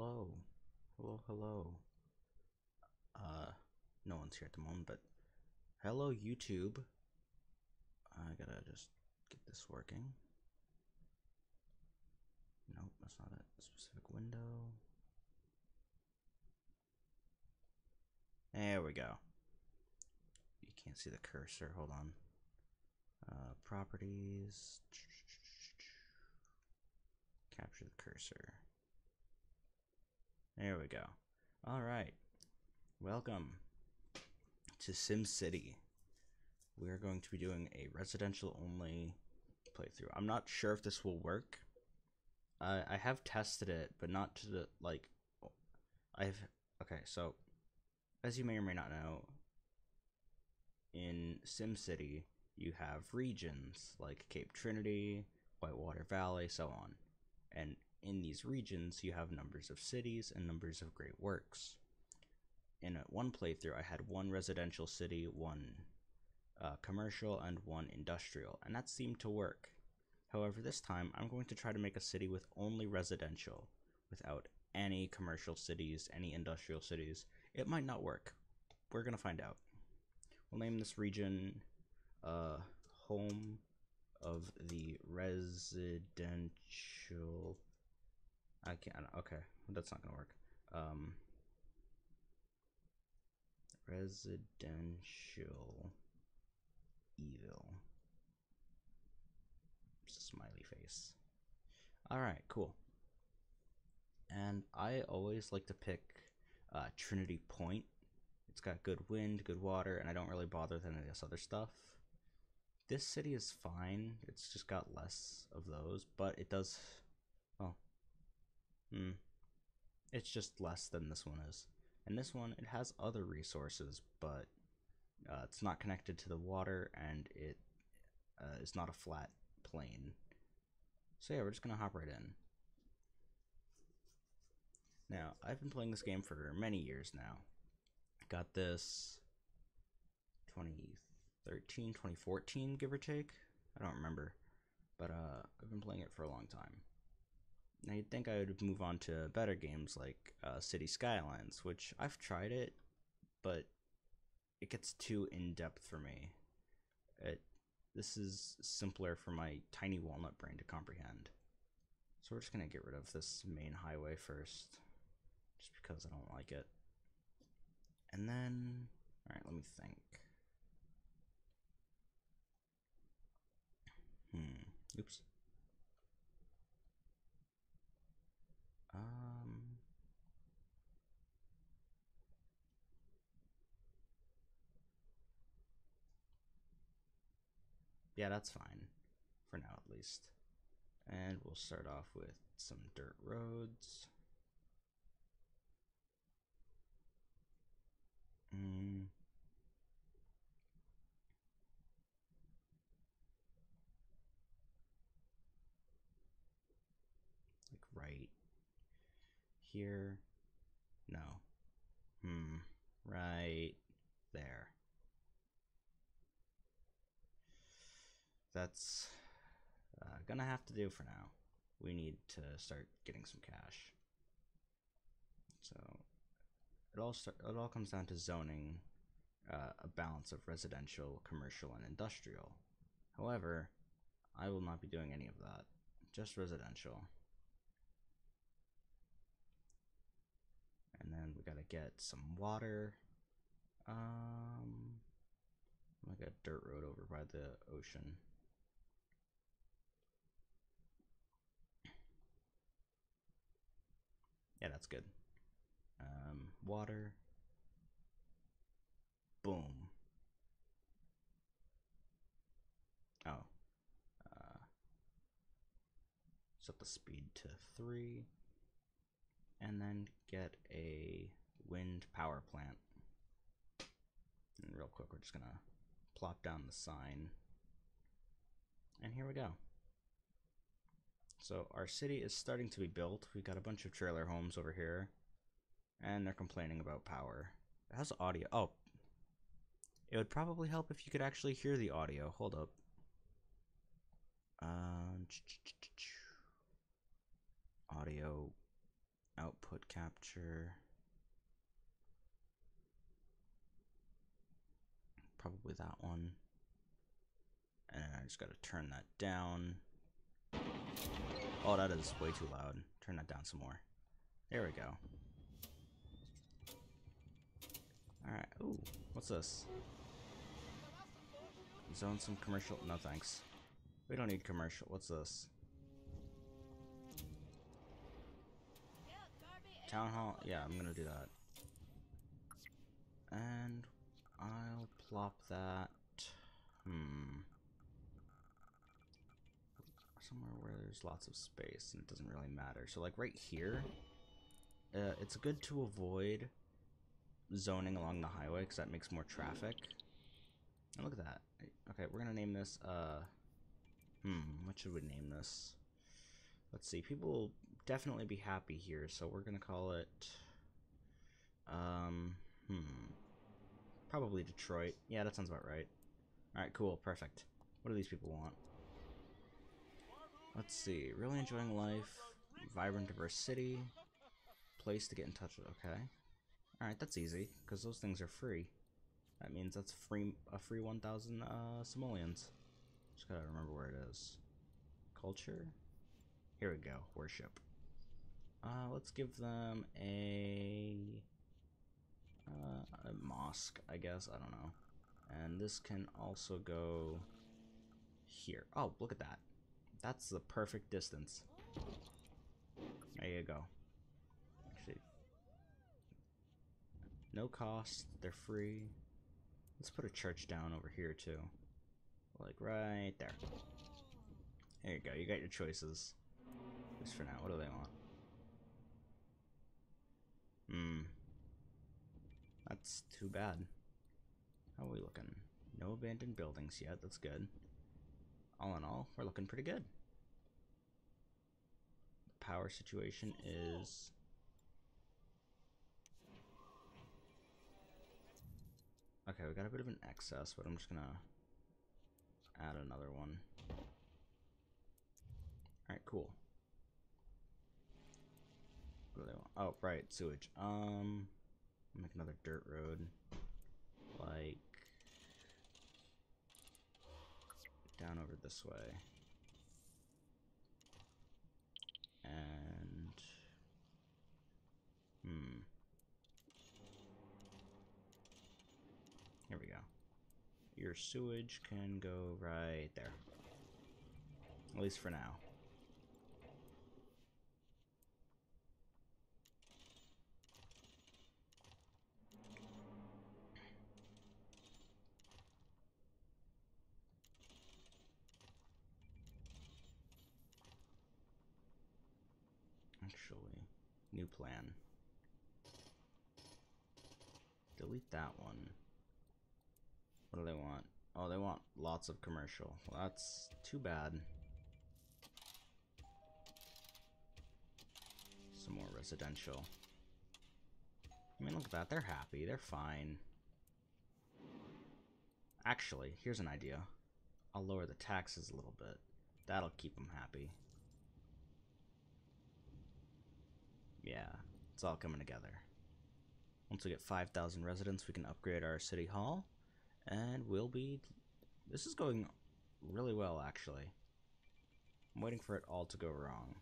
Hello. Hello, hello. Uh, no one's here at the moment, but hello, YouTube. I gotta just get this working. Nope, that's not it. Specific window. There we go. You can't see the cursor. Hold on. Properties. Capture the cursor. There we go. Alright. Welcome to SimCity. We're going to be doing a residential only playthrough. I'm not sure if this will work. I have tested it, but not to the, like, okay, so, as you may or may not know, in SimCity, you have regions, like Cape Trinity, Whitewater Valley, so on. And in these regions, you have numbers of cities and numbers of great works. In one playthrough, I had one residential city, one commercial, and one industrial, and that seemed to work. However, this time I'm going to try to make a city with only residential, without any commercial cities, any industrial cities. It might not work. We're gonna find out. We'll name this region home of the residential. I can't. Okay, that's not gonna work. Residential evil. Smiley face. Alright, cool. And I always like to pick Trinity Point. It's got good wind, good water, and I don't really bother with any of this other stuff. This city is fine. It's just got less of those, but it does... Oh. It's just less than this one is. And this one, it has other resources, but it's not connected to the water, and it is not a flat plain. So yeah, we're just gonna hop right in. Now, I've been playing this game for many years now. Got this 2013, 2014, give or take. I don't remember, but I've been playing it for a long time. Now you'd think I would move on to better games like City Skylines, which I've tried it, but it gets too in-depth for me. This is simpler for my tiny walnut brain to comprehend. So we're just gonna get rid of this main highway first, just because I don't like it. And then, alright, let me think. Oops. Yeah, that's fine. For now, at least. And we'll start off with some dirt roads. Like right here. No. Right there. That's gonna have to do for now. We need to start getting some cash. So it all comes down to zoning a balance of residential, commercial, and industrial. However, I will not be doing any of that. Just residential. And then we gotta get some water. Like a dirt road over by the ocean. Yeah, that's good. Water. Boom. Oh. Set the speed to 3. And then get a wind power plant. And real quick, we're just gonna plop down the sign. And here we go. So our city is starting to be built. We've got a bunch of trailer homes over here. And they're complaining about power. It has audio. Oh. It would probably help if you could actually hear the audio. Hold up. Audio. output capture. Probably that one. And I just gotta turn that down. Oh, that is way too loud. Turn that down some more. There we go. Alright, ooh, what's this? Zone some commercial. No thanks. We don't need commercial. What's this? Town hall? Yeah, I'm gonna do that. And I'll plop that. Somewhere where there's lots of space and it doesn't really matter. So like right here, it's good to avoid zoning along the highway because that makes more traffic. And look at that. Okay, we're gonna name this, what should we name this? Let's see, people will definitely be happy here, so we're gonna call it, probably Detroit. Yeah, that sounds about right. Alright, cool, perfect. What do these people want? Let's see, really enjoying life, vibrant, diverse city, place to get in touch with, okay. Alright, that's easy, because those things are free. That means that's a free 1,000 simoleons. Just gotta remember where it is. Culture? Here we go, worship. Let's give them a mosque, I guess, I don't know. And this can also go here. Oh, look at that. That's the perfect distance. There you go. Actually, no cost, they're free. Let's put a church down over here too. Like right there. There you go, you got your choices. Just for now, what do they want? That's too bad. How are we looking? No abandoned buildings yet, that's good. All in all, we're looking pretty good. The power situation is... Okay, we got a bit of an excess, but I'm just gonna add another one. Alright, cool. What do they want? Oh, right, sewage. Make another dirt road. Like... down over this way. And... Here we go. Your sewage can go right there. At least for now. Actually, new plan. Delete that one. What do they want? Oh, they want lots of commercial. Well, that's too bad. Some more residential. I mean, look at that. They're happy. They're fine. Actually, here's an idea. I'll lower the taxes a little bit. That'll keep them happy. Yeah, it's all coming together. Once we get 5,000 residents, we can upgrade our city hall. And we'll be... This is going really well, actually. I'm waiting for it all to go wrong.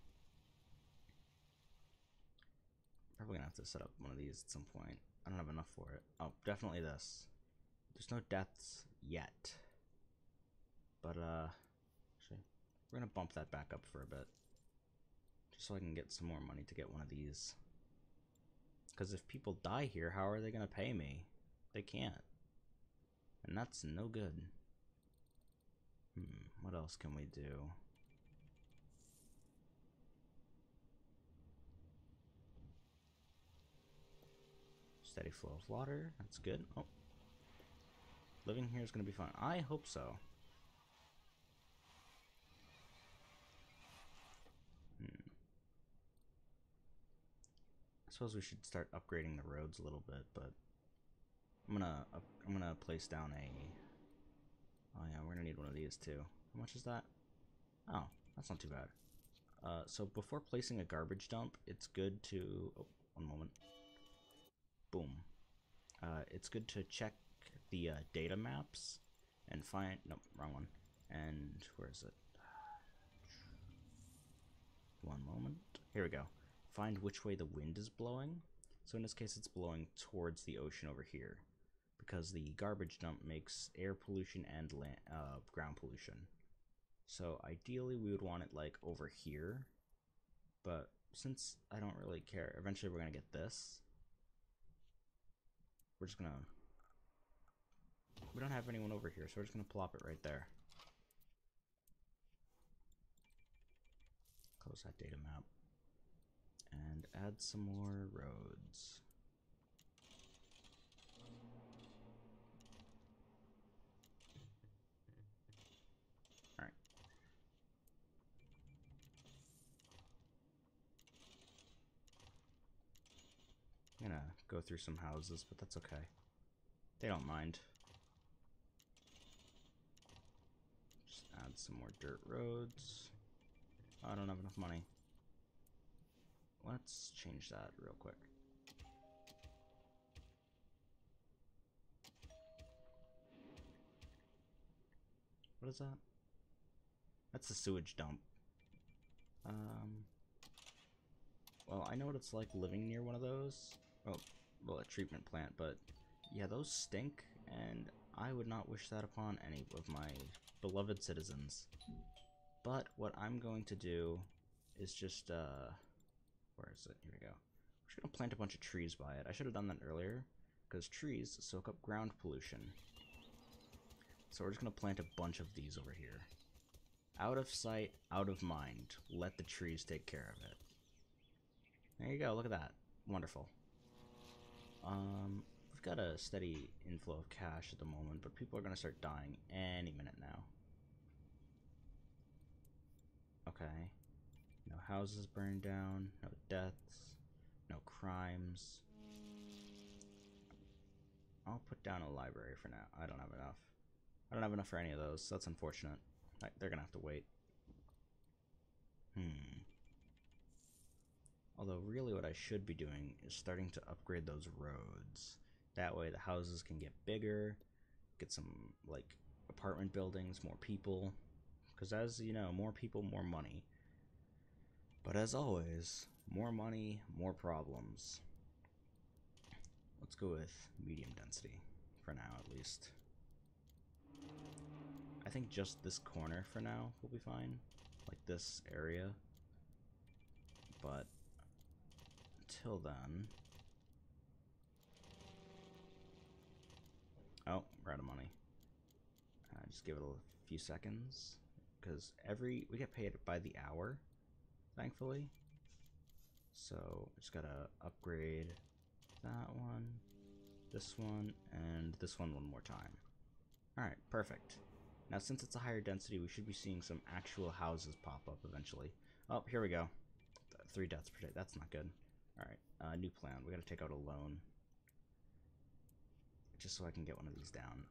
Probably gonna have to set up one of these at some point. I don't have enough for it. Oh, definitely this. There's no deaths yet. But, actually, we're gonna bump that back up for a bit. Just so I can get some more money to get one of these. Because if people die here, how are they gonna pay me? They can't. And that's no good. What else can we do? Steady flow of water, that's good. Oh. Living here is gonna be fun. I hope so. I suppose we should start upgrading the roads a little bit, but I'm gonna place down a... Oh yeah, we're gonna need one of these too. How much is that? Oh, that's not too bad. So before placing a garbage dump, it's good to... Oh, one moment. Boom. It's good to check the data maps and find... Nope, wrong one. And where is it? One moment. Here we go. Find which way the wind is blowing. So in this case, it's blowing towards the ocean over here, because the garbage dump makes air pollution and ground pollution. So ideally we would want it like over here, but since I don't really care, eventually we're gonna get this. We're just gonna... We don't have anyone over here, so we're just gonna plop it right there. Close that data map. And add some more roads. Alright. I'm gonna go through some houses, but that's okay. They don't mind. Just add some more dirt roads. I don't have enough money. Let's change that real quick. What is that? That's the sewage dump. Well, I know what it's like living near one of those. Oh, well, a treatment plant, but yeah, those stink, and I would not wish that upon any of my beloved citizens. But what I'm going to do is just, where is it? Here we go. I'm just gonna plant a bunch of trees by it. I should have done that earlier, because trees soak up ground pollution. So we're just gonna plant a bunch of these over here. Out of sight, out of mind. Let the trees take care of it. There you go, look at that. Wonderful. We've got a steady inflow of cash at the moment, but people are gonna start dying any minute now. Okay. No houses burned down, no deaths, no crimes. I'll put down a library for now. I don't have enough. I don't have enough for any of those, so that's unfortunate. They're gonna have to wait. Although really what I should be doing is starting to upgrade those roads. That way the houses can get bigger, get some like apartment buildings, more people. Because as you know, more people, more money. But as always, more money, more problems. Let's go with medium density, for now at least. I think just this corner for now will be fine. Like this area. But until then... Oh, we're out of money. Just give it a few seconds. Because we get paid by the hour, thankfully. So just gotta upgrade that one, this one, and this one more time. Alright, perfect. Now since it's a higher density, we should be seeing some actual houses pop up eventually. Oh, here we go. 3 deaths per day. That's not good. Alright, new plan. We gotta take out a loan. Just so I can get one of these down.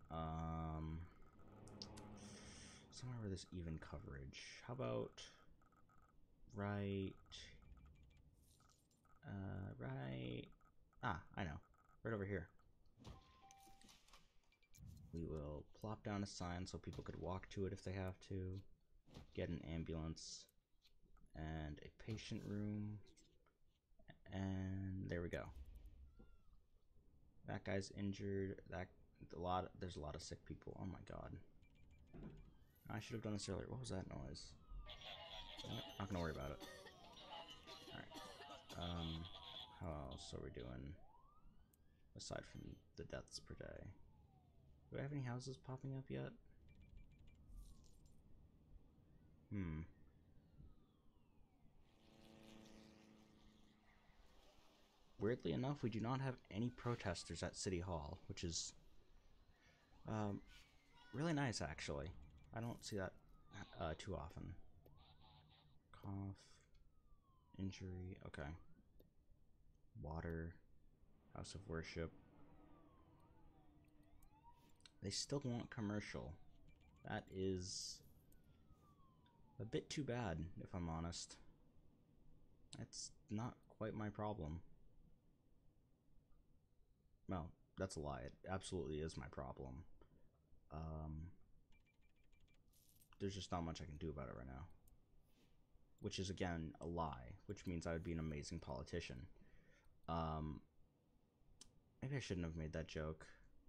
Somewhere where there's even coverage. How about... right... right... Ah, I know. Right over here. We will plop down a sign so people could walk to it if they have to. Get an ambulance. And a patient room. And there we go. That guy's injured. There's a lot of sick people. Oh my god. I should have done this earlier. What was that noise? Not gonna worry about it. Alright. How else are we doing? Aside from the deaths per day. Do I have any houses popping up yet? Weirdly enough, we do not have any protesters at City Hall, which is really nice, actually. I don't see that too often. Cough. Injury. Okay. Water. House of Worship. They still want commercial. That is a bit too bad, if I'm honest. It's not quite my problem. Well, that's a lie. It absolutely is my problem. Um, there's just not much I can do about it right now. Which is, again, a lie, which means I would be an amazing politician. Um, maybe I shouldn't have made that joke.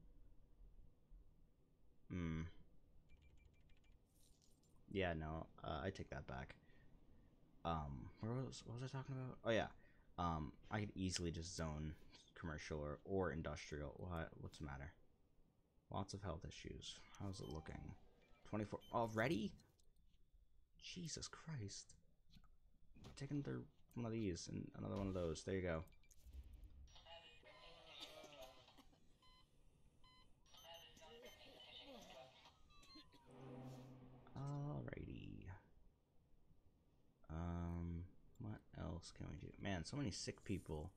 Yeah, no, I take that back. What was I talking about? Oh yeah, I could easily just zone commercial or industrial. What's the matter? Lots of health issues. How's it looking? 24 already? Jesus Christ! Take another one of these and another one of those. There you go. Alrighty. What else can we do? Man, so many sick people.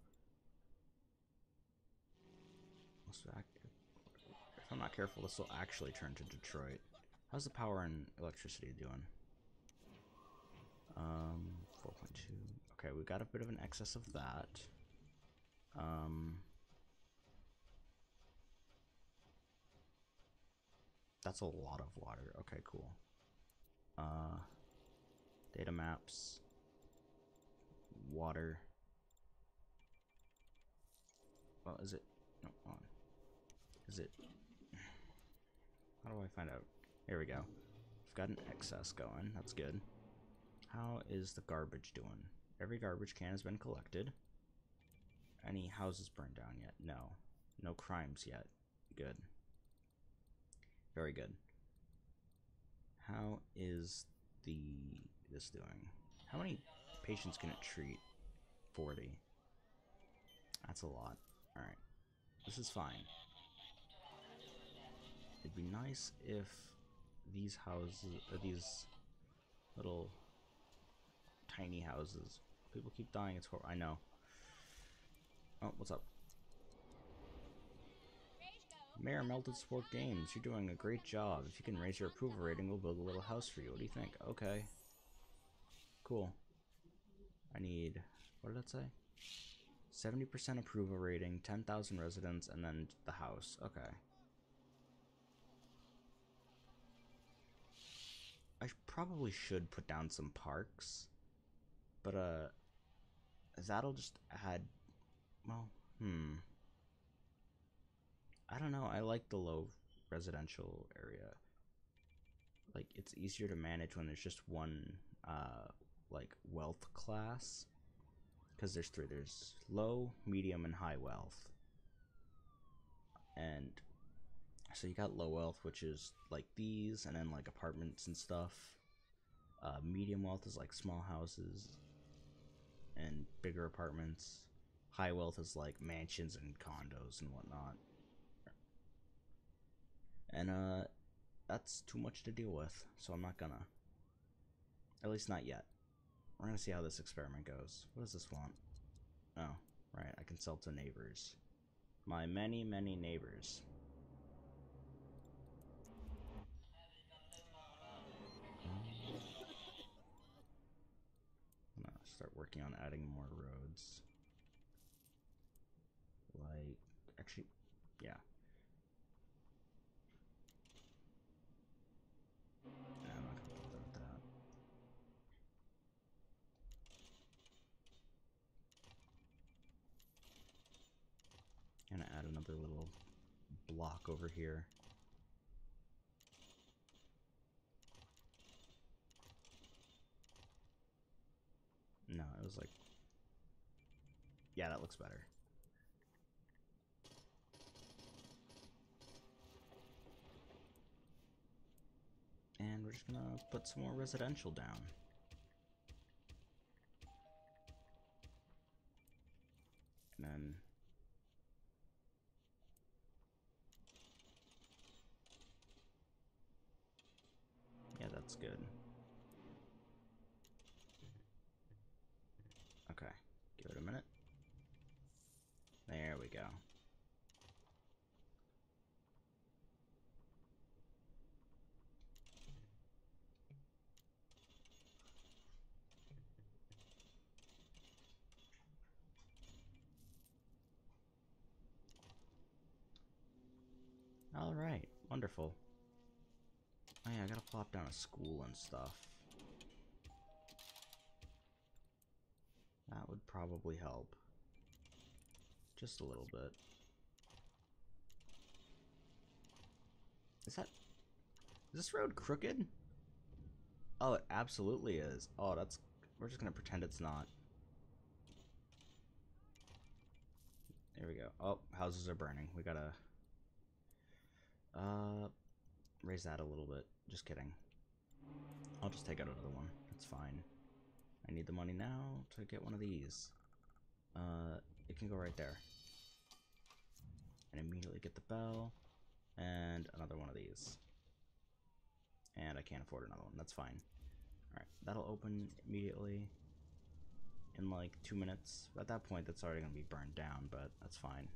If I'm not careful, this will actually turn to Detroit. How's the power and electricity doing? 4.2. Okay, we got a bit of an excess of that. That's a lot of water. Okay, cool. Data maps. Water. Well, is it? No, hold on. Is it? How do I find out? Here we go. We've got an excess going. That's good. How is the garbage doing? Every garbage can has been collected. Any houses burned down yet? No. No crimes yet. Good. Very good. How is this doing? How many patients can it treat? 40. That's a lot. Alright. This is fine. It'd be nice if these houses, these little tiny houses, people keep dying. It's horrible. I know. Oh, what's up? Mayor Melted Sport Games, you're doing a great job. If you can raise your approval rating, we'll build a little house for you. What do you think? Okay. Cool. I need, what did that say? 70% approval rating, 10,000 residents, and then the house. Okay. I probably should put down some parks, but that'll just add, well, I don't know. I like the low residential area. Like, it's easier to manage when there's just one, like, wealth class. Because there's three. There's low, medium, and high wealth. And so you got low wealth, which is like these, and then like apartments and stuff. Medium wealth is like small houses and bigger apartments. High wealth is like mansions and condos and whatnot. And that's too much to deal with, so I'm not gonna. At least not yet. We're gonna see how this experiment goes. What does this want? Oh, right, I can sell to neighbors. My many, many neighbors. I'm gonna start working on adding more roads. Like, actually, yeah. Nah, I'm not gonna bother with that. Gonna add another little block over here. No, it was like, yeah, that looks better. And we're just gonna put some more residential down. And then yeah, that's good. Okay, give it a minute. There we go. Wonderful. Oh yeah, I gotta plop down a school and stuff. That would probably help. Just a little bit. Is this road crooked? Oh, it absolutely is. Oh, that's... We're just gonna pretend it's not. There we go. Oh, houses are burning. We gotta... raise that a little bit. Just kidding. I'll just take out another one. That's fine. I need the money now to get one of these. It can go right there. And immediately get the bell. And another one of these. And I can't afford another one. That's fine. Alright, that'll open immediately in like 2 minutes. At that point, that's already going to be burned down, but that's fine.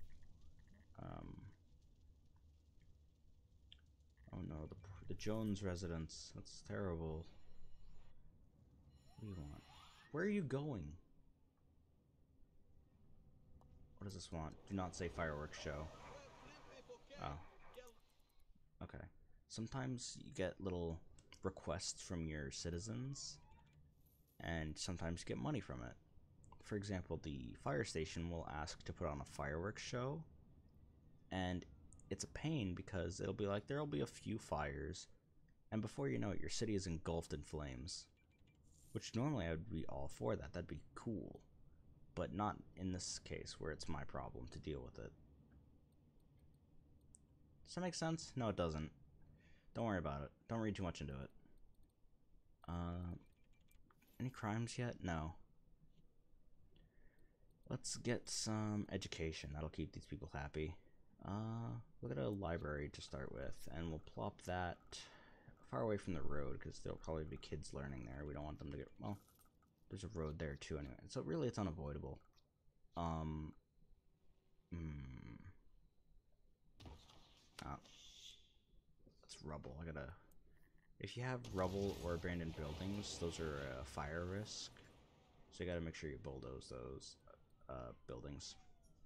Oh no, the Jones residence. That's terrible. What do you want? Where are you going? What does this want? Do not say fireworks show. Oh. Okay. Sometimes you get little requests from your citizens, and sometimes you get money from it. For example, the fire station will ask to put on a fireworks show, and it's a pain because it'll be like there'll be a few fires, and before you know it, your city is engulfed in flames. Which normally I would be all for that. That'd be cool. But not in this case where it's my problem to deal with it. Does that make sense? No, it doesn't. Don't worry about it. Don't read too much into it. Any crimes yet? No. Let's get some education. That'll keep these people happy. Look at a library to start with, and we'll plop that far away from the road because there'll probably be kids learning there. We don't want them to get... Well, there's a road there too anyway. So really it's unavoidable. That's rubble. I gotta... If you have rubble or abandoned buildings, those are a fire risk. So you gotta make sure you bulldoze those buildings.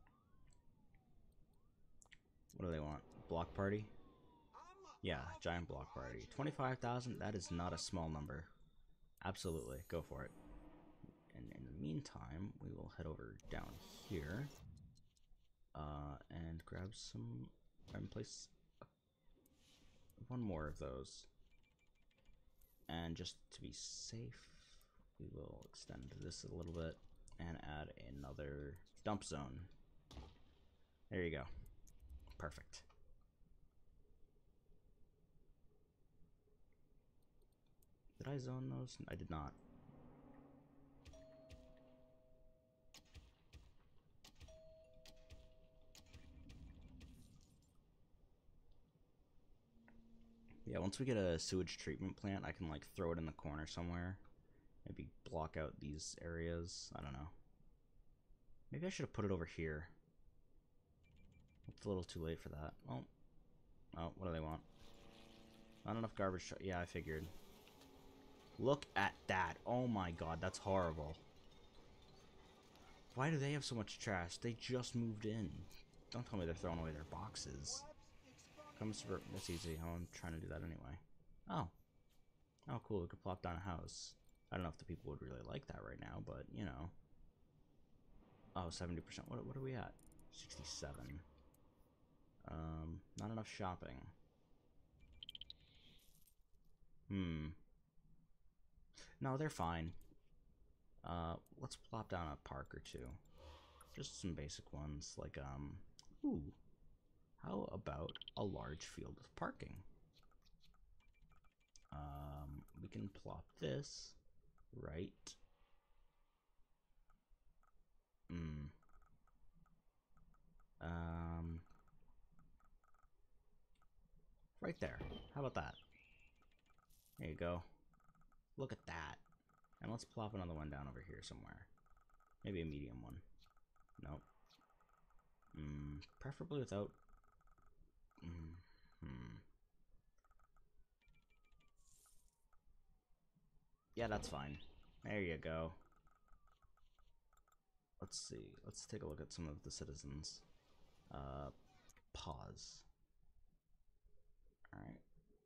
What do they want? Block party? Yeah, giant block party. 25,000? That is not a small number. Absolutely. Go for it. And in the meantime, we will head over down here. And grab some... and place one more of those. And just to be safe, we will extend this a little bit and add another dump zone. There you go. Perfect. Did I zone those? I did not. Yeah, once we get a sewage treatment plant, I can like throw it in the corner somewhere. Maybe block out these areas. I don't know. Maybe I should have put it over here. It's a little too late for that. Oh, what do they want? Not enough garbage. Yeah, I figured. Look at that. Oh my god, that's horrible. Why do they have so much trash? They just moved in. Don't tell me they're throwing away their boxes. That's easy. I'm trying to do that anyway. Oh. Oh, cool. We could plop down a house. I don't know if the people would really like that right now, but, you know. Oh, 70%. What are we at? 67. Not enough shopping. No, they're fine. Let's plop down a park or two. Just some basic ones, like, ooh. How about a large field of parking? We can plop this right. Right there. How about that? There you go. Look at that. And let's plop another one down over here somewhere. Maybe a medium one. Nope. Preferably without... Yeah, that's fine. There you go. Let's see. Let's take a look at some of the citizens. Pause. Alright.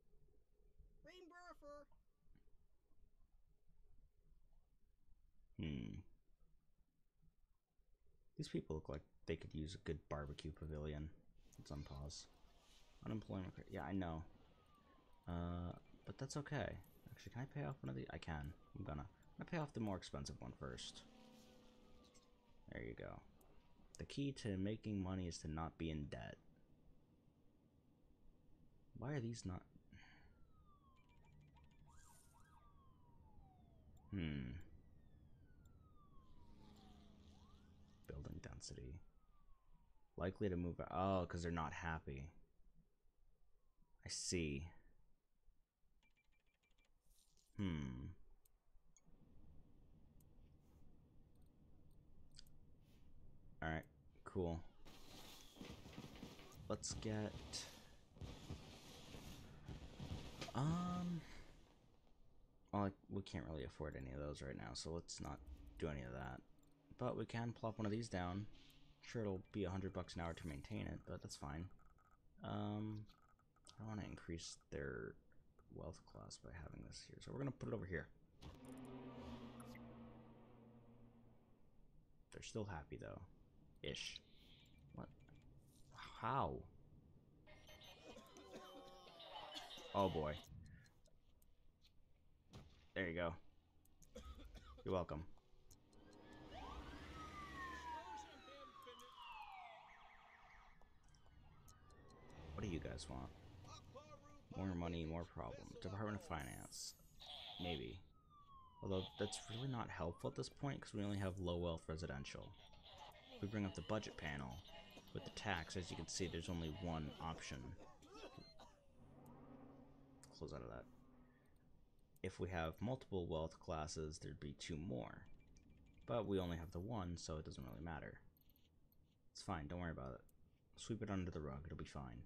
These people look like they could use a good barbecue pavilion. It's on pause. Unemployment rate. Yeah, I know. But that's okay. Actually, can I pay off one of these? I can. I'm gonna pay off the more expensive one first. There you go. The key to making money is to not be in debt. Why are these not... Building density. Likely to move out. Oh, because they're not happy. I see. Alright, cool. Let's get... Well, we can't really afford any of those right now, so let's not do any of that. But we can plop one of these down. Sure, it'll be $100 an hour to maintain it, but that's fine. I don't want to increase their wealth class by having this here, so we're gonna put it over here. They're still happy though, ish. What? How? Oh boy. There you go. You're welcome. What do you guys want? More money, more problems. Department of Finance. Maybe. Although that's really not helpful at this point because we only have low wealth residential. If we bring up the budget panel with the tax, as you can see, there's only one option. Close out of that. If we have multiple wealth classes, there'd be 2 more. But we only have the 1, so it doesn't really matter. It's fine, don't worry about it. Sweep it under the rug, it'll be fine.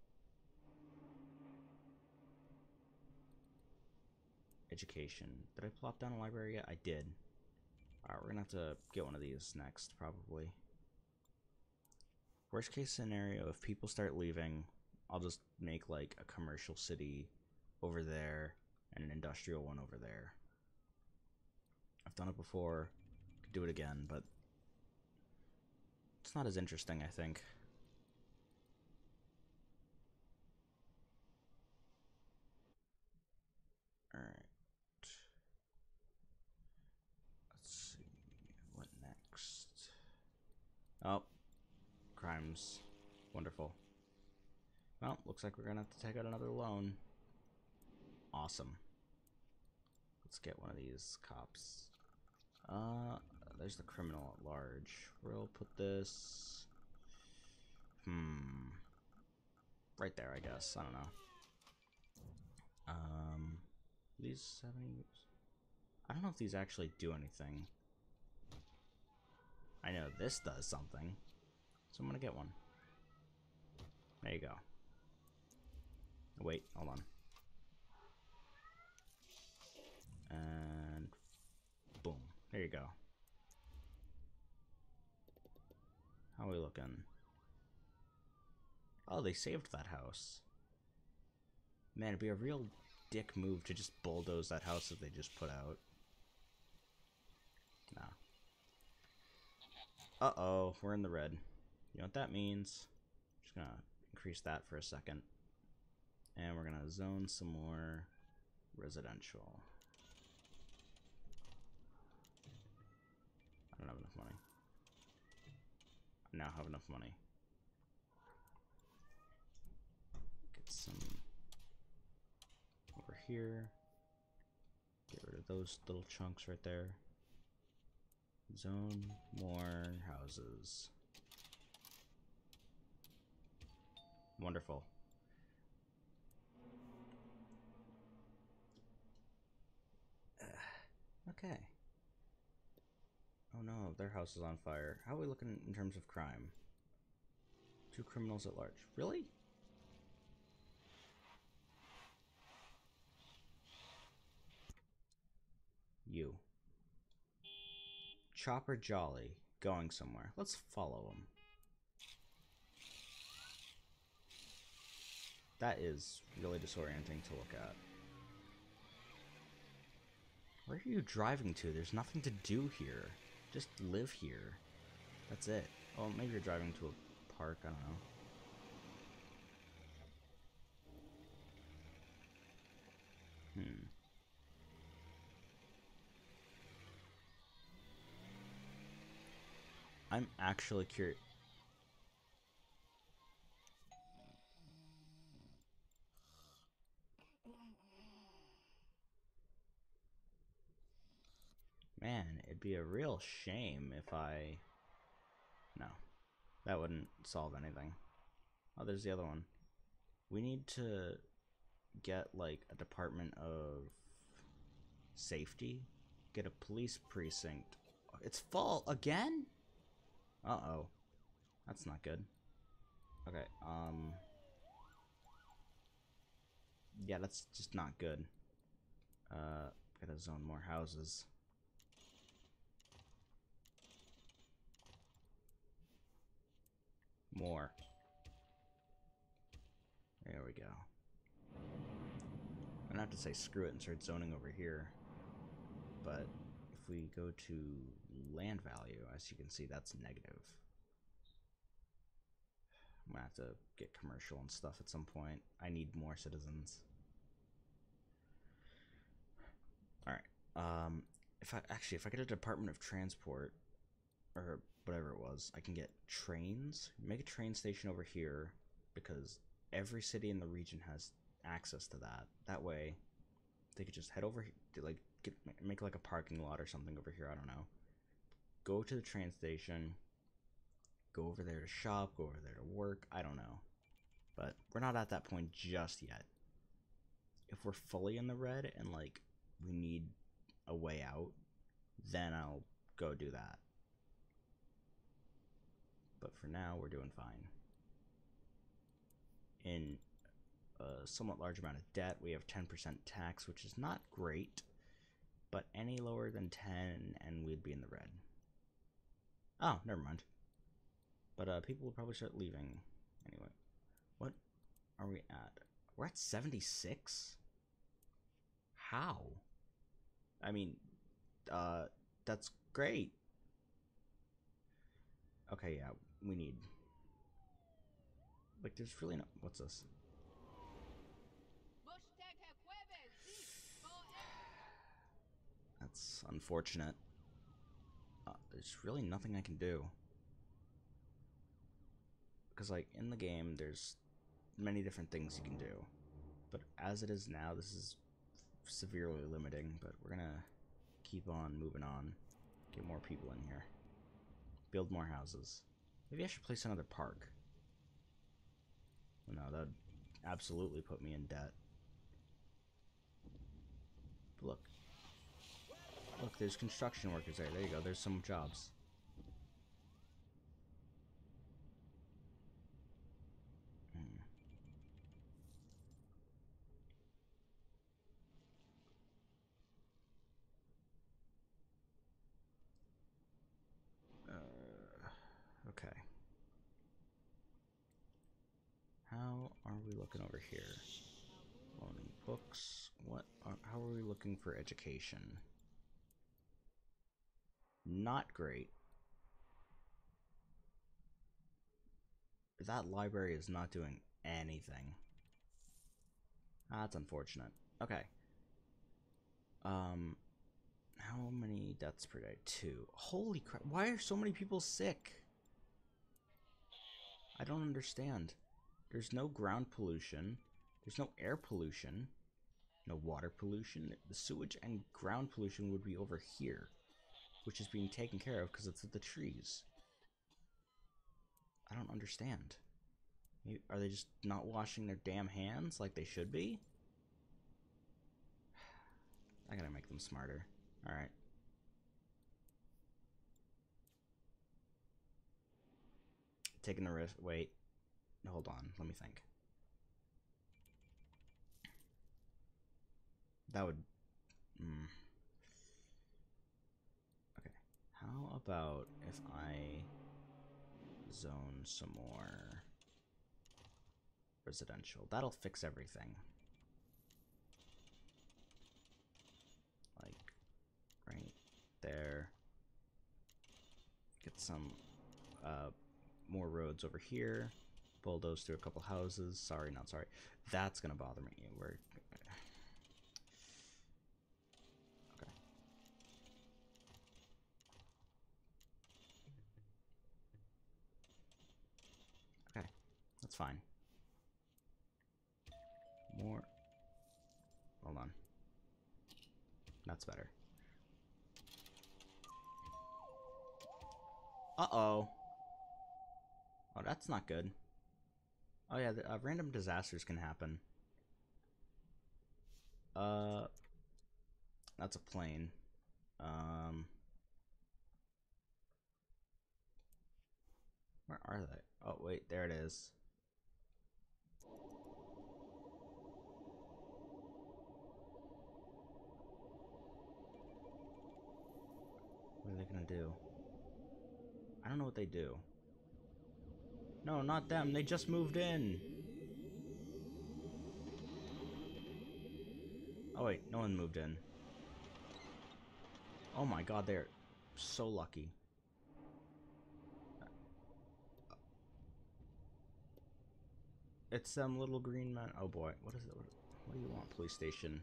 Education. Did I plop down a library yet? I did. Alright, we're gonna have to get one of these next, probably. Worst case scenario, if people start leaving, I'll just make like a commercial city over there and an industrial one over there. I've done it before, could do it again, but it's not as interesting, I think. Alright. Let's see, what next? Oh, crimes. Wonderful. Well, looks like we're gonna have to take out another loan. Awesome. Let's get one of these cops. There's the criminal at large. We'll put this... right there, I guess. I don't know. These 70... I don't know if these actually do anything. I know this does something. So I'm gonna get one. There you go. Wait, hold on. And boom. There you go. How are we looking? Oh, they saved that house. Man, it'd be a real dick move to just bulldoze that house that they just put out. Nah. Uh-oh, we're in the red. You know what that means? Just gonna increase that for a second. And we're gonna zone some more residential. I don't have enough money. I now have enough money. Get some over here. Get rid of those little chunks right there. Zone more houses. Wonderful. Okay. Oh no, their house is on fire. How are we looking in terms of crime? 2 criminals at large. Really? You. Chopper Jolly. Going somewhere. Let's follow him. That is really disorienting to look at. Where are you driving to? There's nothing to do here. Just live here. That's it. Oh, maybe you're driving to a park, I don't know. I'm actually curious. Man, it'd be a real shame if I... No, that wouldn't solve anything. Oh, there's the other one. We need to get, like, a department of safety. Get a police precinct. It's full again? Uh-oh. That's not good. Okay, yeah, that's just not good. Gotta zone more houses. More. There we go. I'm gonna have to say screw it and start zoning over here. But if we go to land value, as you can see, that's negative. I'm gonna have to get commercial and stuff at some point. I need more citizens. Alright. If I get a Department of Transport, or whatever it was, I can get trains. Make a train station over here, because every city in the region has access to that. That way, they could just head over here, like make like a parking lot or something over here. I don't know. Go to the train station. Go over there to shop. Go over there to work. I don't know. But we're not at that point just yet. If we're fully in the red and like we need a way out, then I'll go do that. But for now, we're doing fine. In a somewhat large amount of debt, we have 10% tax, which is not great, but any lower than 10 and we'd be in the red. Oh, never mind. But people will probably start leaving anyway. What are we at? We're at 76? How? I mean, that's great. Okay, yeah, we need... Like, there's really no... What's this? That's unfortunate. There's really nothing I can do. Because, like, in the game, there's many different things you can do. But as it is now, this is severely limiting, but we're gonna keep on moving on. Get more people in here. Build more houses. Maybe I should place another park. Well, no, that would absolutely put me in debt. But look. Look, there's construction workers there. There you go. There's some jobs. Okay. How are we looking over here? Loaning books. How are we looking for education? Not great. That library is not doing anything. That's unfortunate. Okay. How many deaths per day? 2. Holy crap. Why are so many people sick? I don't understand. There's no ground pollution. There's no air pollution. No water pollution. The sewage and ground pollution would be over here, which is being taken care of because it's at the trees. I don't understand. Are they just not washing their damn hands like they should be? I gotta make them smarter. Alright. Taking the risk. Wait. Hold on. Let me think. That would... Okay. How about if I zone some more residential. That'll fix everything. Like, right there. Get some more roads over here. Bulldoze through a couple houses. Sorry, not sorry. That's gonna bother me. We're okay. Okay, that's fine. More. Hold on. That's better. Uh-oh. Oh, that's not good. Oh yeah, random disasters can happen. That's a plane. Where are they? Oh wait, there it is. What are they gonna do? I don't know what they do. No, not them. They just moved in. Oh wait, no one moved in. Oh my god, they're so lucky. It's them little green men. Oh boy, what is it? What do you want, police station?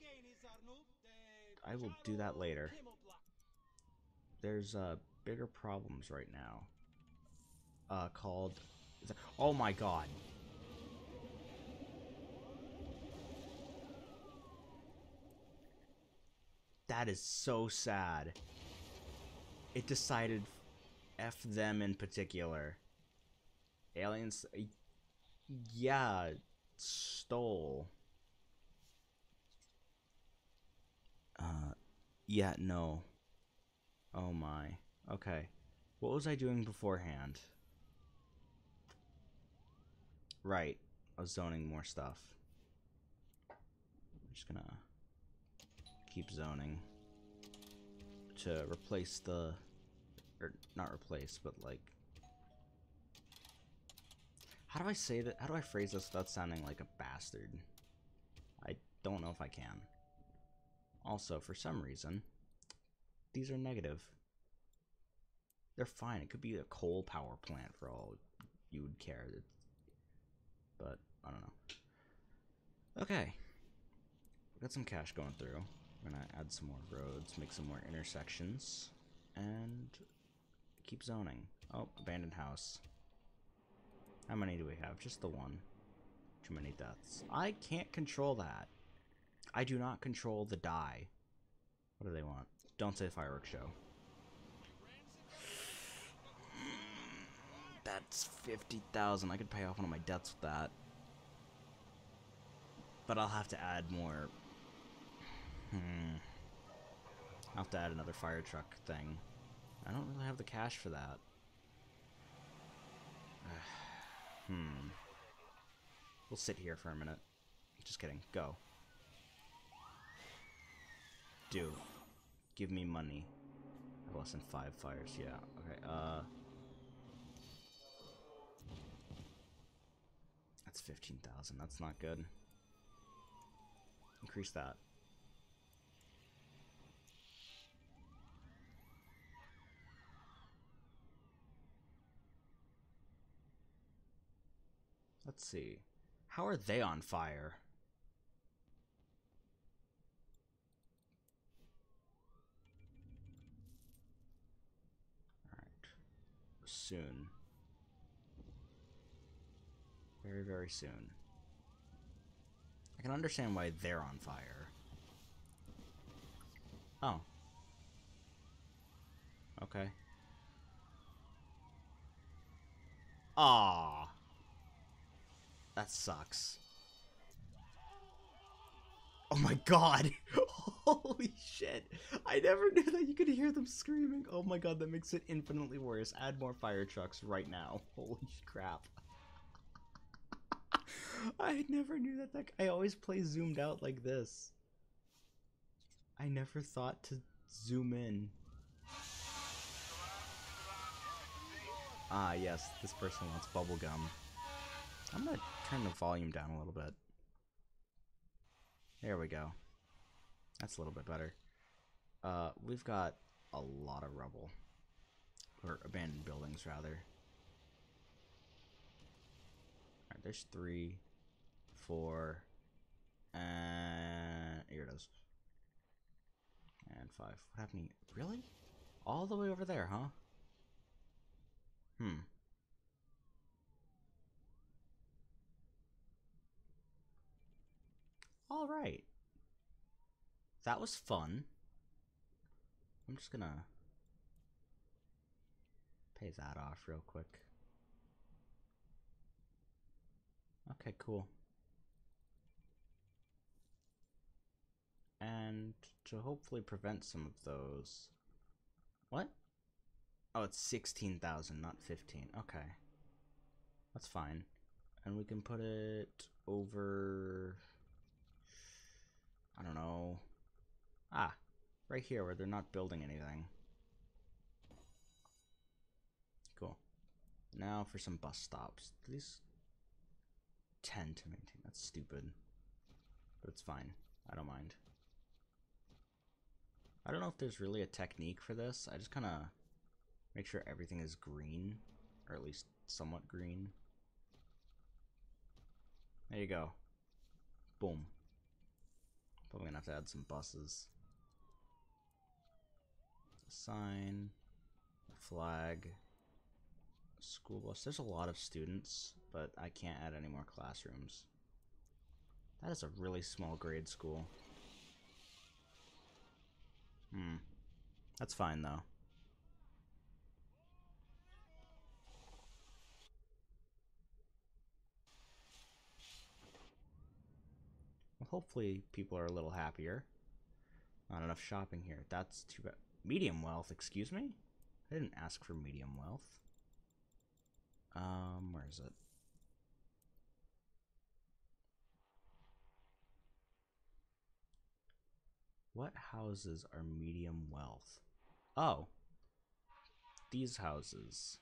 I will do that later. There's bigger problems right now. Called. Oh my god. That is so sad. It decided F them in particular. Aliens. Yeah. Stole. Yeah, no. Oh my. Okay. What was I doing beforehand? Right. I was zoning more stuff. I'm just gonna keep zoning to replace the, or not replace, but like, how do I say that? How do I phrase this without sounding like a bastard? I don't know if I can. Also, for some reason, these are negative. They're fine. It could be a coal power plant for all you would care. But I don't know. Okay. We got some cash going through. I'm gonna add some more roads, make some more intersections, and keep zoning. Oh, abandoned house. How many do we have? Just the one. Too many deaths. I can't control that. I do not control the die. What do they want? Don't say fireworks show. That's 50,000. I could pay off one of my debts with that. But I'll have to add more. I'll have to add another fire truck thing. I don't really have the cash for that. We'll sit here for a minute. Just kidding. Go. Do. Give me money. I have less than 5 fires. Yeah. Okay. That's 15,000. That's not good. Increase that. Let's see. How are they on fire? Alright. Soon. Very, very soon. I can understand why they're on fire. Oh. Okay. Ah. That sucks. Oh my god! Holy shit! I never knew that you could hear them screaming. Oh my god, that makes it infinitely worse. Add more fire trucks right now. Holy crap. I never knew that. I always play zoomed out like this. I never thought to zoom in. Ah, yes, this person wants bubblegum. I'm gonna turn the volume down a little bit. There we go. That's a little bit better. We've got a lot of rubble. Or abandoned buildings, rather. Alright, there's 3, 4, and here it is. And 5. What happened? Really? All the way over there, huh? Hmm. Alright. That was fun. I'm just gonna pay that off real quick. Okay, cool. And to hopefully prevent some of those... What? Oh, it's 16,000, not 15. Okay. That's fine. And we can put it over... I don't know. Ah, right here where they're not building anything. Cool. Now for some bus stops. These 10 to maintain. That's stupid. But it's fine. I don't mind. I don't know if there's really a technique for this. I just kind of make sure everything is green. Or at least somewhat green. There you go. Boom. Probably gonna have to add some buses. A sign. A flag. A school bus. There's a lot of students, but I can't add any more classrooms. That is a really small grade school. That's fine, though. Well, hopefully people are a little happier. Not enough shopping here. That's too bad. Medium wealth, excuse me? I didn't ask for medium wealth. Where is it? What houses are medium wealth? Oh. These houses.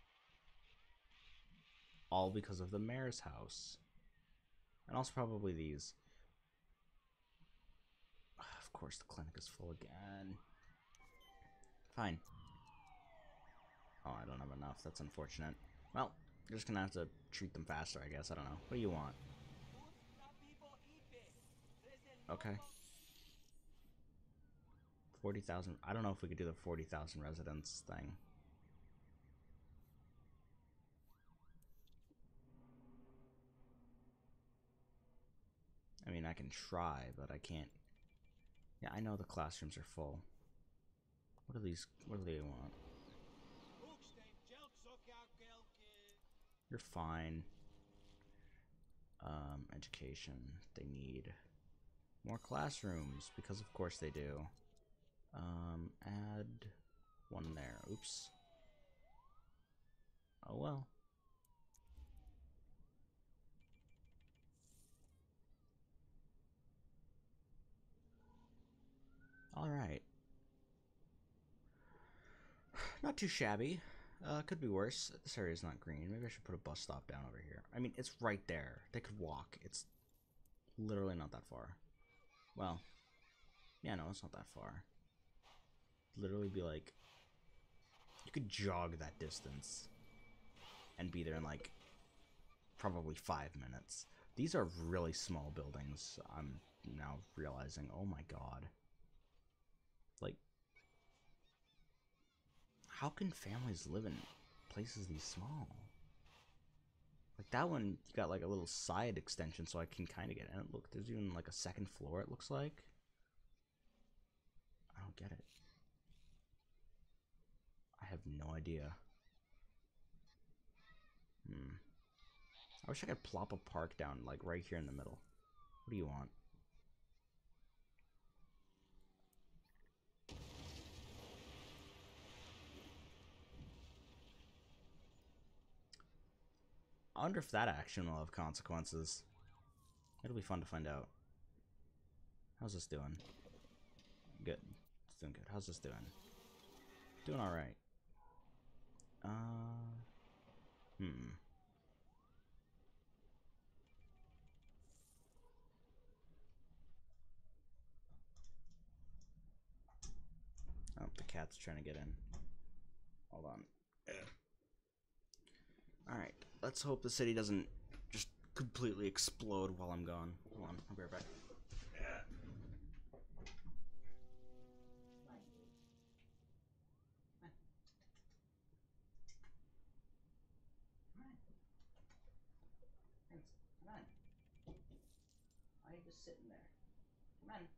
All because of the mayor's house. And also probably these. Of course the clinic is full again. Fine. Oh, I don't have enough. That's unfortunate. Well, you're just gonna have to treat them faster, I guess. I don't know. What do you want? Okay. 40,000. I don't know if we could do the 40,000 residents thing. I mean, I can try, but I can't. Yeah, I know the classrooms are full. What do these? What do they want? You're fine. Education. They need more classrooms because, of course, they do. Add one there. Oops. Oh well. All right. Not too shabby. Could be worse. This area is not green. Maybe I should put a bus stop down over here. I mean, it's right there. They could walk. It's literally not that far. Well, yeah, no, it's not that far. Literally be like, you could jog that distance and be there in like probably 5 minutes. These are really small buildings. I'm now realizing, oh my god. Like, how can families live in places these small? Like that one, you got like a little side extension so I can kind of get in. Look, there's even like a second floor, it looks like. I don't get it. I have no idea. I wish I could plop a park down like right here in the middle. What do you want? I wonder if that action will have consequences. It'll be fun to find out. How's this doing? Good. It's doing good. How's this doing? Doing alright. Hmm. cat's trying to get in. Hold on. Alright, let's hope the city doesn't just completely explode while I'm gone. Hold on, I'll be right back. Come on. Why are you just sitting there? Come on.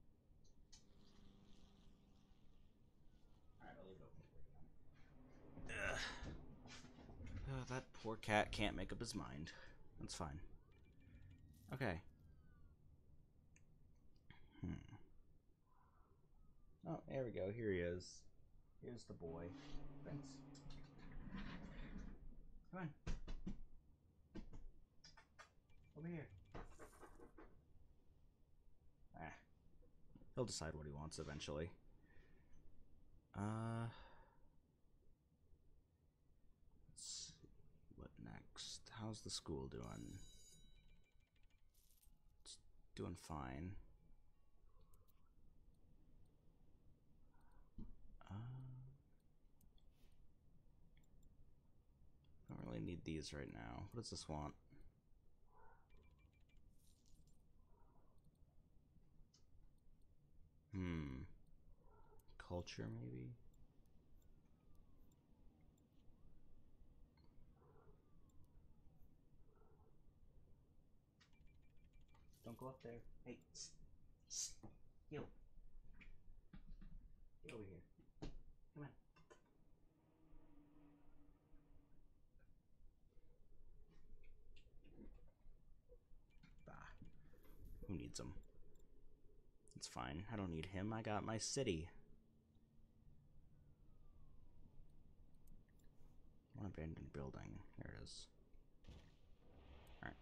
Alright, I'll leave it open for you. That poor cat can't make up his mind. That's fine. Okay. Oh, there we go. Here he is. Here's the boy. Prince. Come on. Over here. Ah. He'll decide what he wants eventually. Let's see. What next? How's the school doing? It's doing fine. Don't really need these right now. What does this want? Culture, maybe? Don't go up there. Hey, you. Get over here. Come on. Bah. Who needs him? It's fine. I don't need him. I got my city. One abandoned building. There it is. Alright.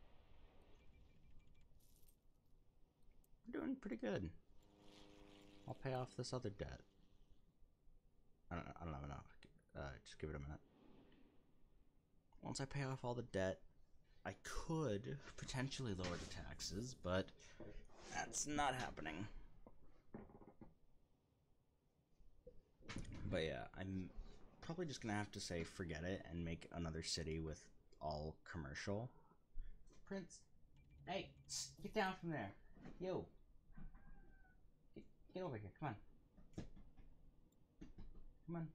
We're doing pretty good. I'll pay off this other debt. I don't have enough. Just give it a minute. Once I pay off all the debt, I could potentially lower the taxes, but that's not happening. But yeah, I'm probably just gonna have to say forget it and make another city with all commercial. Prince, hey, get down from there. You. Get over here, come on. Come on.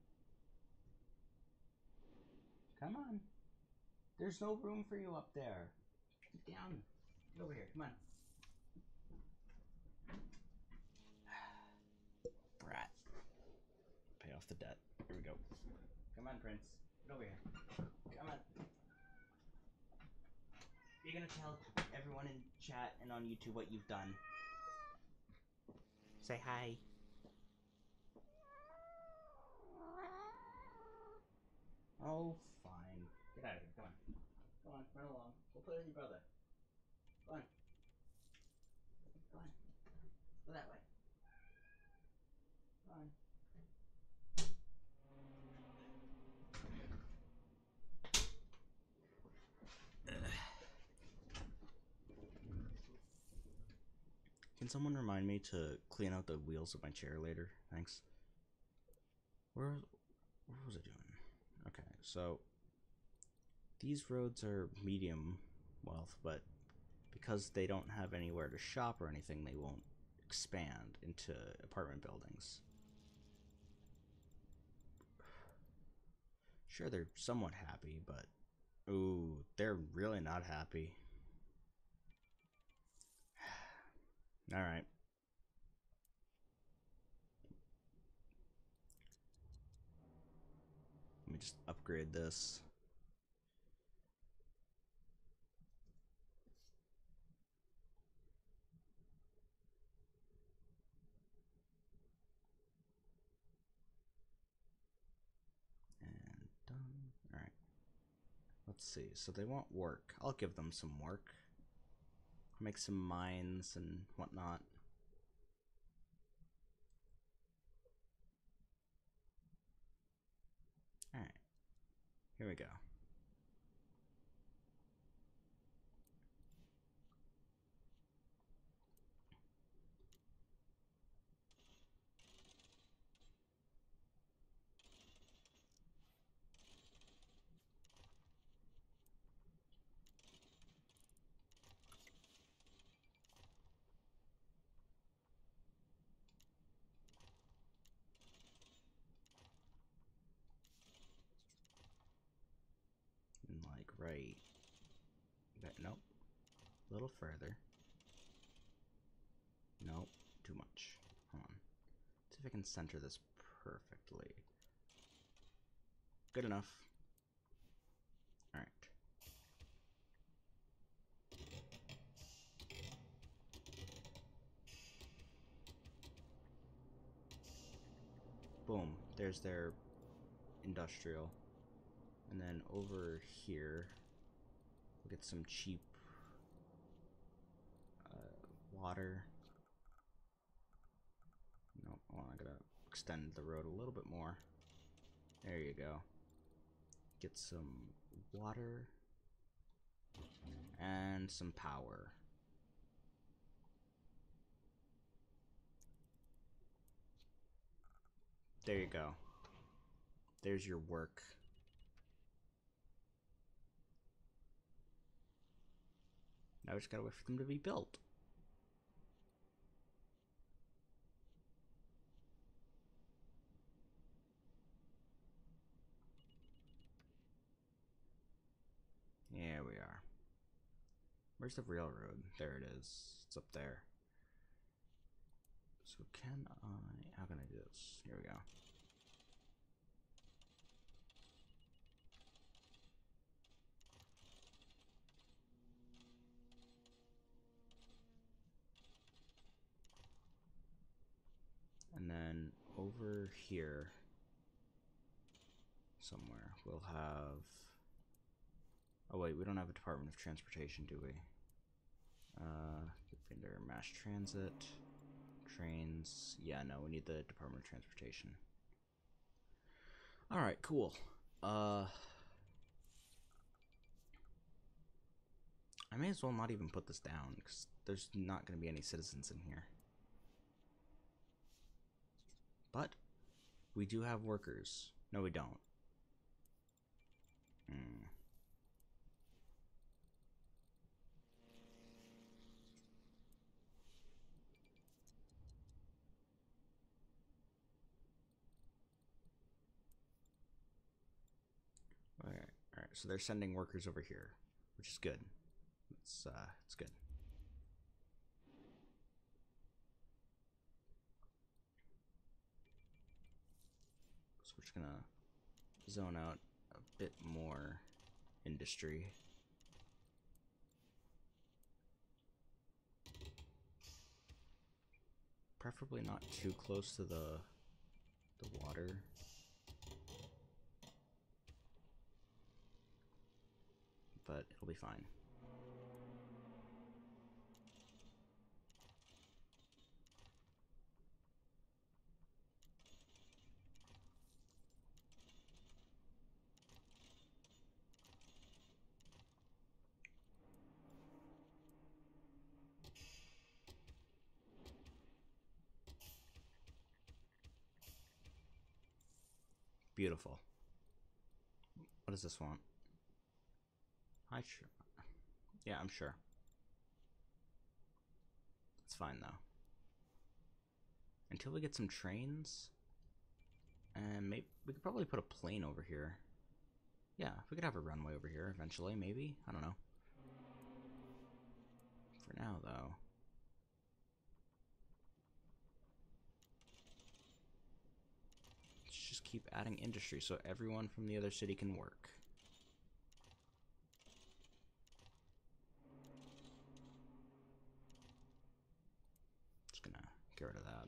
Come on. There's no room for you up there. Get down. Get over here, come on. Brat. Pay off the debt. Here we go. Come on, Prince. Get over here. Come on. You're gonna tell everyone in chat and on YouTube what you've done. Say hi. Oh, fine. Get out of here. Come on. Come on, run along. We'll play with your brother. Go on. Go on. Go that way. Go on. Can someone remind me to clean out the wheels of my chair later? Thanks. Where was I doing? Okay, so these roads are medium wealth, but because they don't have anywhere to shop or anything, they won't expand into apartment buildings. Sure, they're somewhat happy, but ooh, they're really not happy. Alright. Let me just upgrade this. And done. Alright. Let's see. So they want work. I'll give them some work. Make some mines and whatnot. Alright. Here we go. right. Nope. A little further. Nope. Too much. Hold on. See if I can center this perfectly. Good enough. Alright. Boom. There's their industrial. And then over here, we'll get some cheap water. Nope. Oh, I gotta extend the road a little bit more. There you go. Get some water and some power. There you go. There's your work. Now we just gotta wait for them to be built. Here we are. Where's the railroad? There it is. It's up there. So how can I do this? Here we go. And then over here somewhere we'll have... Oh wait, we don't have a Department of Transportation, do we? Under mass transit, trains. Yeah, no, we need the Department of Transportation. Alright, cool. I may as well not even put this down, because there's not going to be any citizens in here. But we do have workers. No, we don't. Alright, so they're sending workers over here, which is good. It's good. So we're just gonna zone out a bit more industry. Preferably not too close to the water. But it'll be fine. Beautiful. What does this want? Sure. Yeah, I'm sure. It's fine though. Until we get some trains, and maybe we could probably put a plane over here. Yeah, we could have a runway over here eventually, maybe. I don't know. For now, though. Let's just keep adding industry so everyone from the other city can work. Just gonna get rid of that.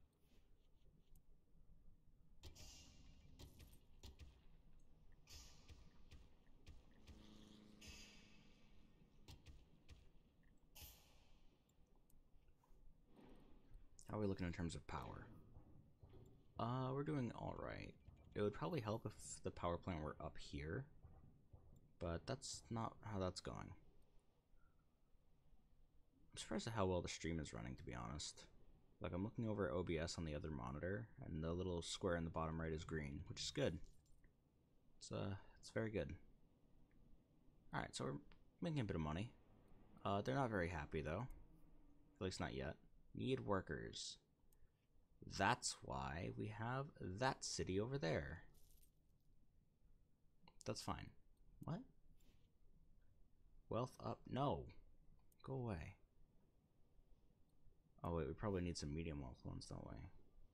How are we looking in terms of power? We're doing alright. It would probably help if the power plant were up here, but that's not how that's going. I'm surprised at how well the stream is running, to be honest. Like, I'm looking over at OBS on the other monitor, and the little square in the bottom right is green, which is good. It's very good. Alright, so we're making a bit of money. They're not very happy, though. At least not yet. Need workers. That's why we have that city over there. That's fine. What? Wealth up. No. Go away. Oh, wait. We probably need some medium wealth ones, don't we?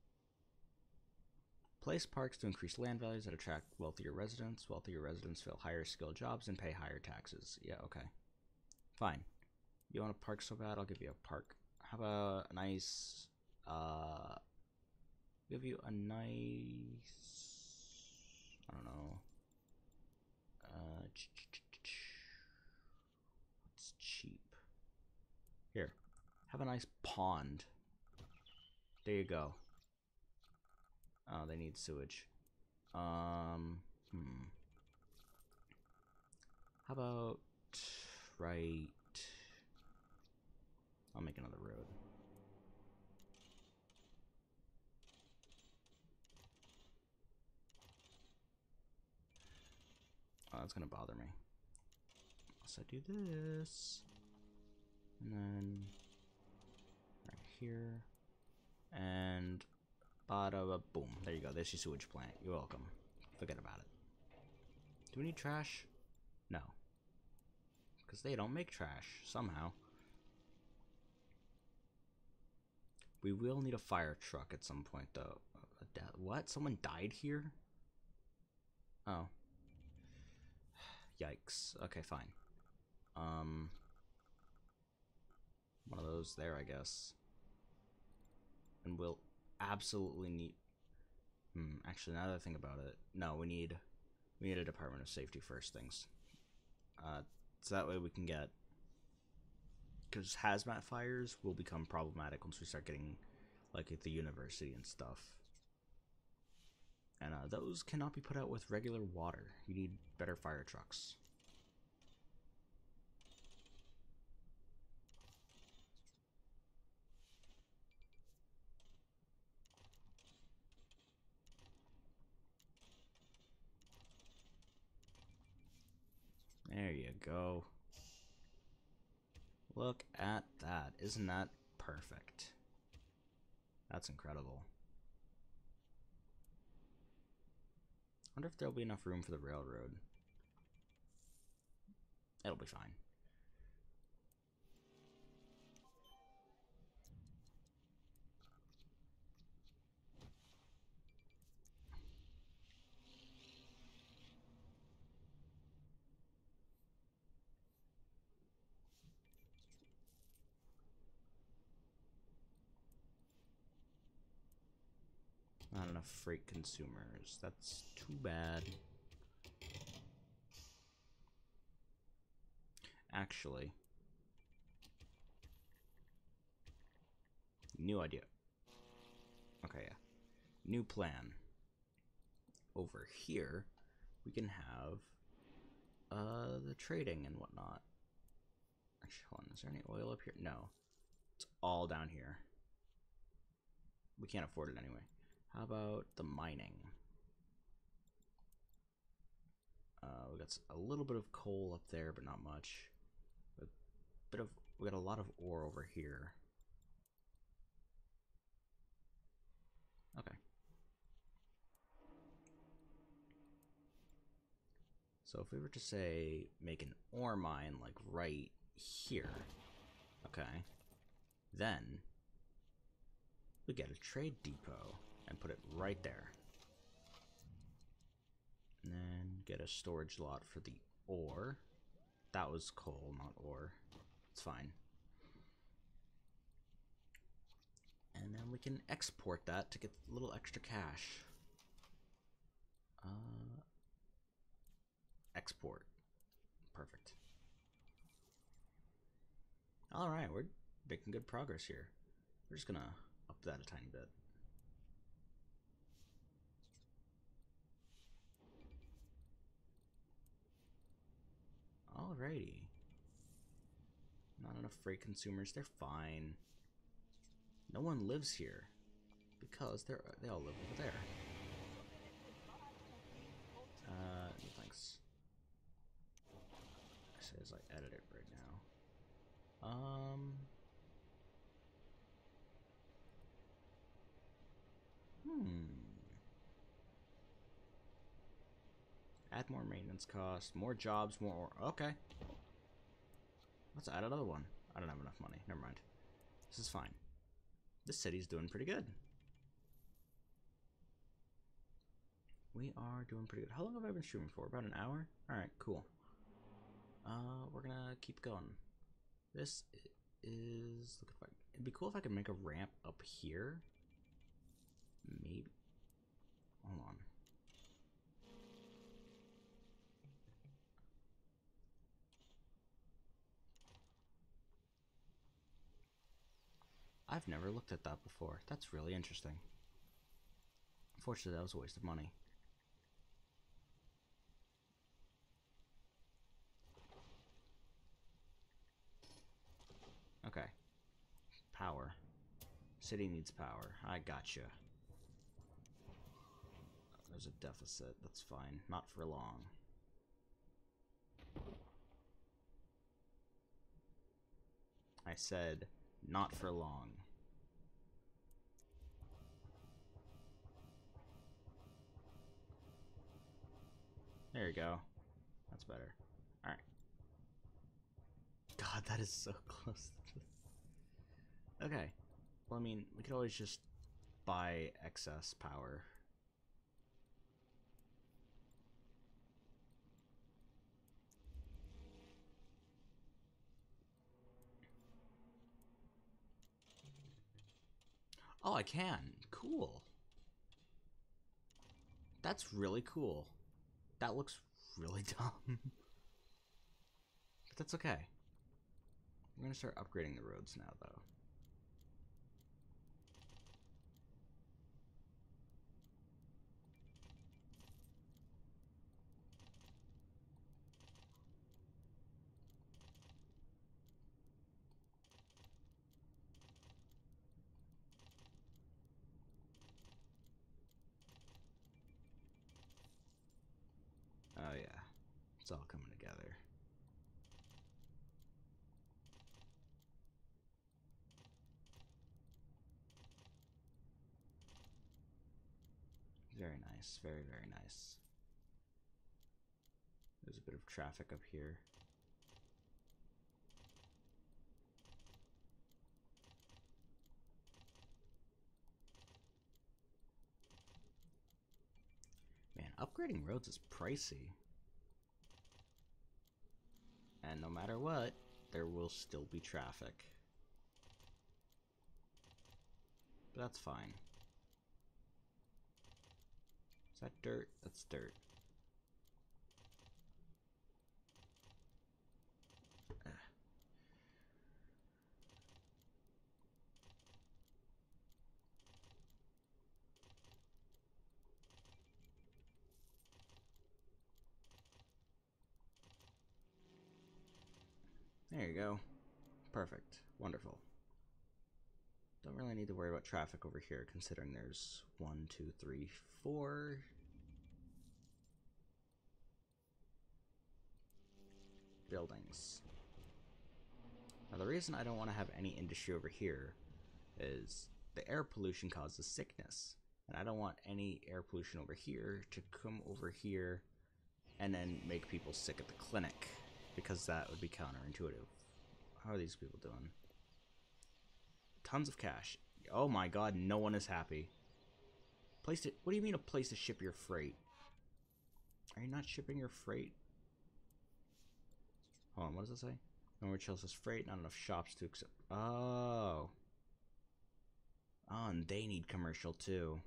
Place parks to increase land values that attract wealthier residents. Wealthier residents fill higher skill jobs and pay higher taxes. Yeah, okay. Fine. You want a park so bad? I'll give you a park. How about a nice... give you a nice... I don't know. It's cheap. Here. Have a nice pond. There you go. Oh, they need sewage. How about right... I'll make another road. Oh, that's gonna bother me. So I do this. And then... right here. And... bada boom. There you go. There's your sewage plant. You're welcome. Forget about it. Do we need trash? No. Because they don't make trash, somehow. We will need a fire truck at some point, though. What? Someone died here? Oh. Yikes. Okay, fine. One of those there, I guess. And we'll absolutely need... actually, now that I think about it, no, we need a Department of Safety first things. So that way we can get... because hazmat fires will become problematic once we start getting, like, at the university and stuff. And those cannot be put out with regular water. You need better fire trucks. There you go. Look at that. Isn't that perfect? That's incredible. I wonder if there'll be enough room for the railroad. It'll be fine. Not enough freight consumers. That's too bad. Actually, new idea. Okay, yeah. New plan. Over here, we can have the trading and whatnot. Actually, hold on. Is there any oil up here? No. It's all down here. We can't afford it anyway. How about the mining? We got a little bit of coal up there, but not much. We got a lot of ore over here. Okay. So if we were to say make an ore mine like right here, okay, then we get a trade depot and put it right there. And then get a storage lot for the ore. That was coal, not ore. It's fine. And then we can export that to get a little extra cash. Export. Perfect. Alright, we're making good progress here. We're just gonna up that a tiny bit. Alrighty. Not enough freight consumers. They're fine. No one lives here because they all live over there. No thanks. As I edit it right now. Add more maintenance costs, more jobs, more. Okay. Let's add another one. I don't have enough money. Never mind. This is fine. This city's doing pretty good. We are doing pretty good. How long have I been streaming for? About an hour? Alright, cool. We're gonna keep going. This is... It'd be cool if I could make a ramp up here. Maybe. Hold on. I've never looked at that before. That's really interesting. Unfortunately, that was a waste of money. Okay. Power. City needs power. I gotcha. There's a deficit. That's fine. Not for long. I said, not for long. There you go. That's better. Alright. God, that is so close. Okay. Well, I mean, we could always just buy excess power. Oh, I can. Cool. That's really cool. That looks really dumb. But that's okay. I'm gonna start upgrading the roads now, though. Oh yeah, it's all coming together. Very nice, very, very nice. There's a bit of traffic up here. Man, upgrading roads is pricey. And no matter what, there will still be traffic. But that's fine. Is that dirt? That's dirt. There you go. Perfect. Wonderful. Don't really need to worry about traffic over here, considering there's 1, 2, 3, 4 buildings. Now, the reason I don't want to have any industry over here is the air pollution causes sickness. And I don't want any air pollution over here to come over here and then make people sick at the clinic, because that would be counterintuitive. How are these people doing? Tons of cash. Oh my god, no one is happy. Place to, what do you mean a place to ship your freight? Are you not shipping your freight? Hold on, what does it say? No more Chelsea's freight, not enough shops to accept. Oh. Oh, and they need commercial too.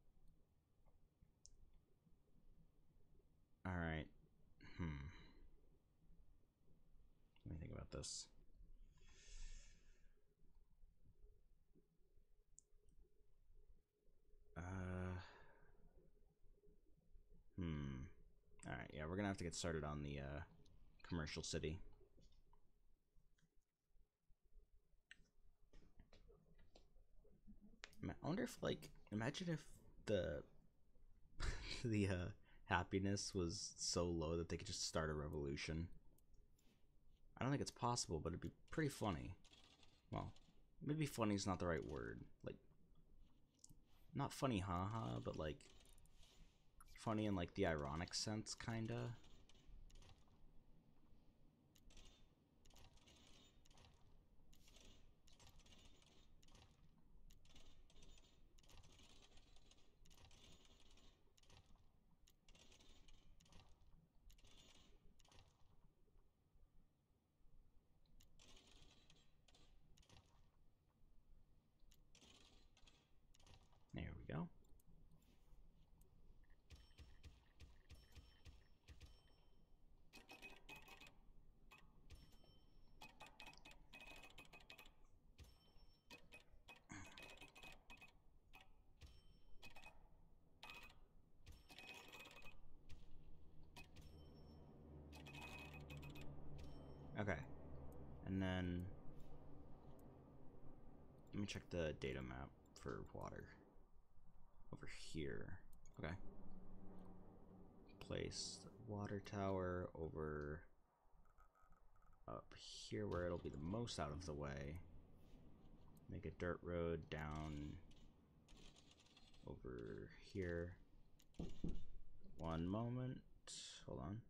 Alright. Let me think about this. Alright, yeah, we're gonna have to get started on the commercial city. I wonder if, like, imagine if the the happiness was so low that they could just start a revolution. I don't think it's possible, but it'd be pretty funny. Well, maybe funny is not the right word. Like, not funny haha, but like funny in like the ironic sense, kinda. Okay. And then let me check the data map for water. Over here. Okay. Place the water tower over up here where it'll be the most out of the way. Make a dirt road down over here. One moment. Hold on.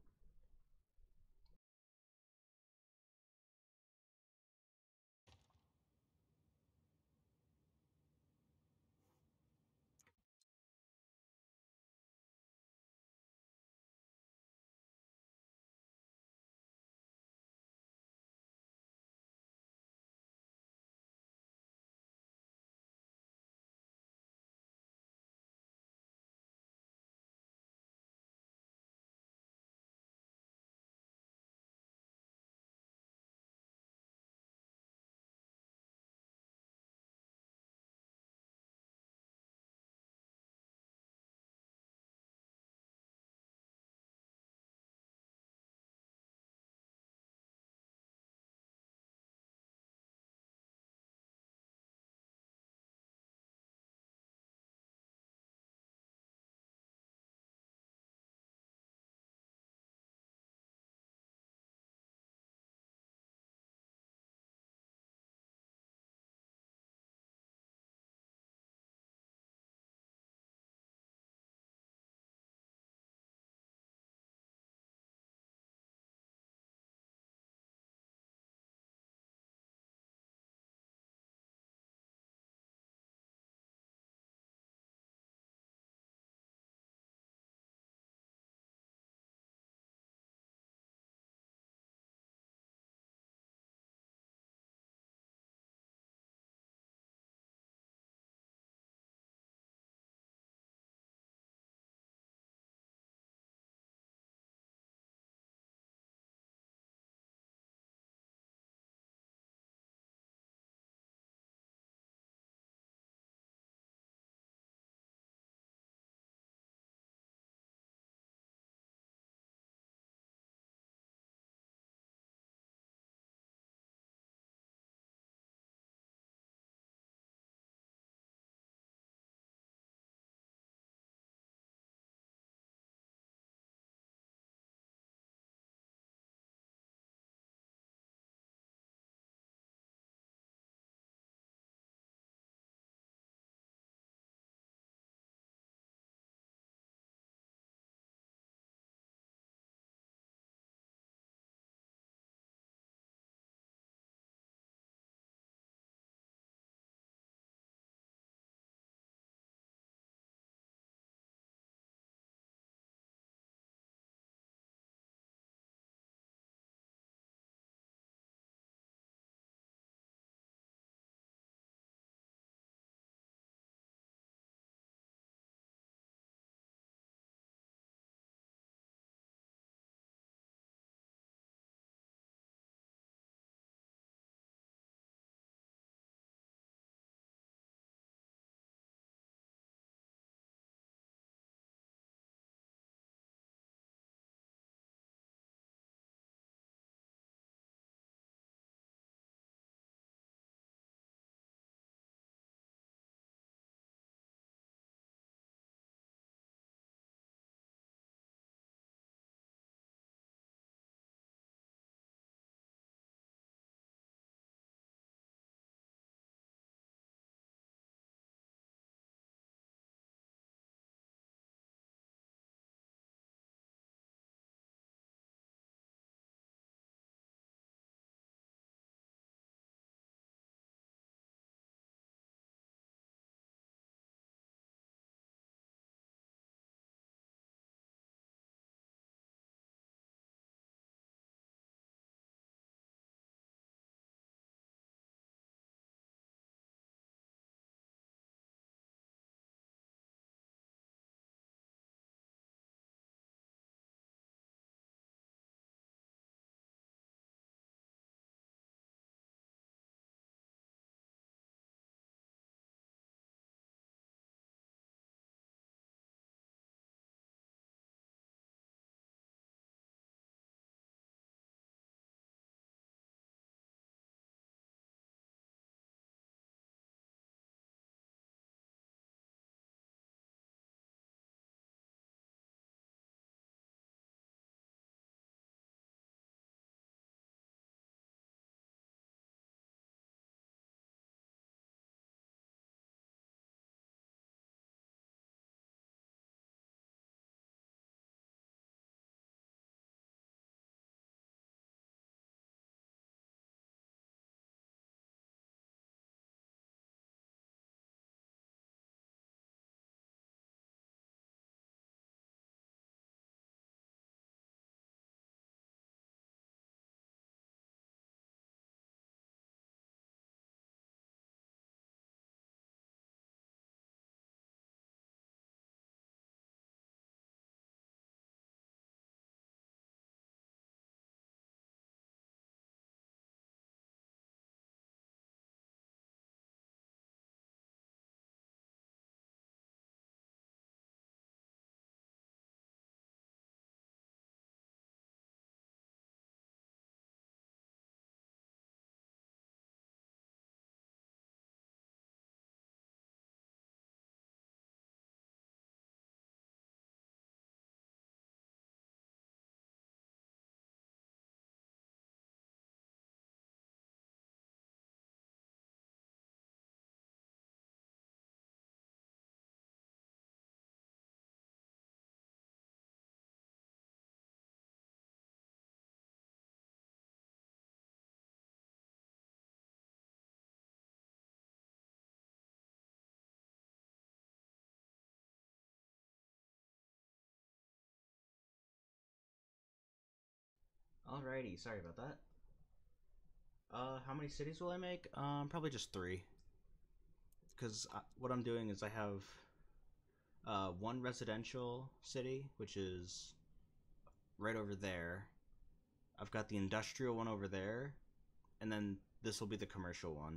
Alrighty, sorry about that. How many cities will I make? Probably just 3. Because what I'm doing is I have one residential city, which is right over there. I've got the industrial one over there, and then this will be the commercial one.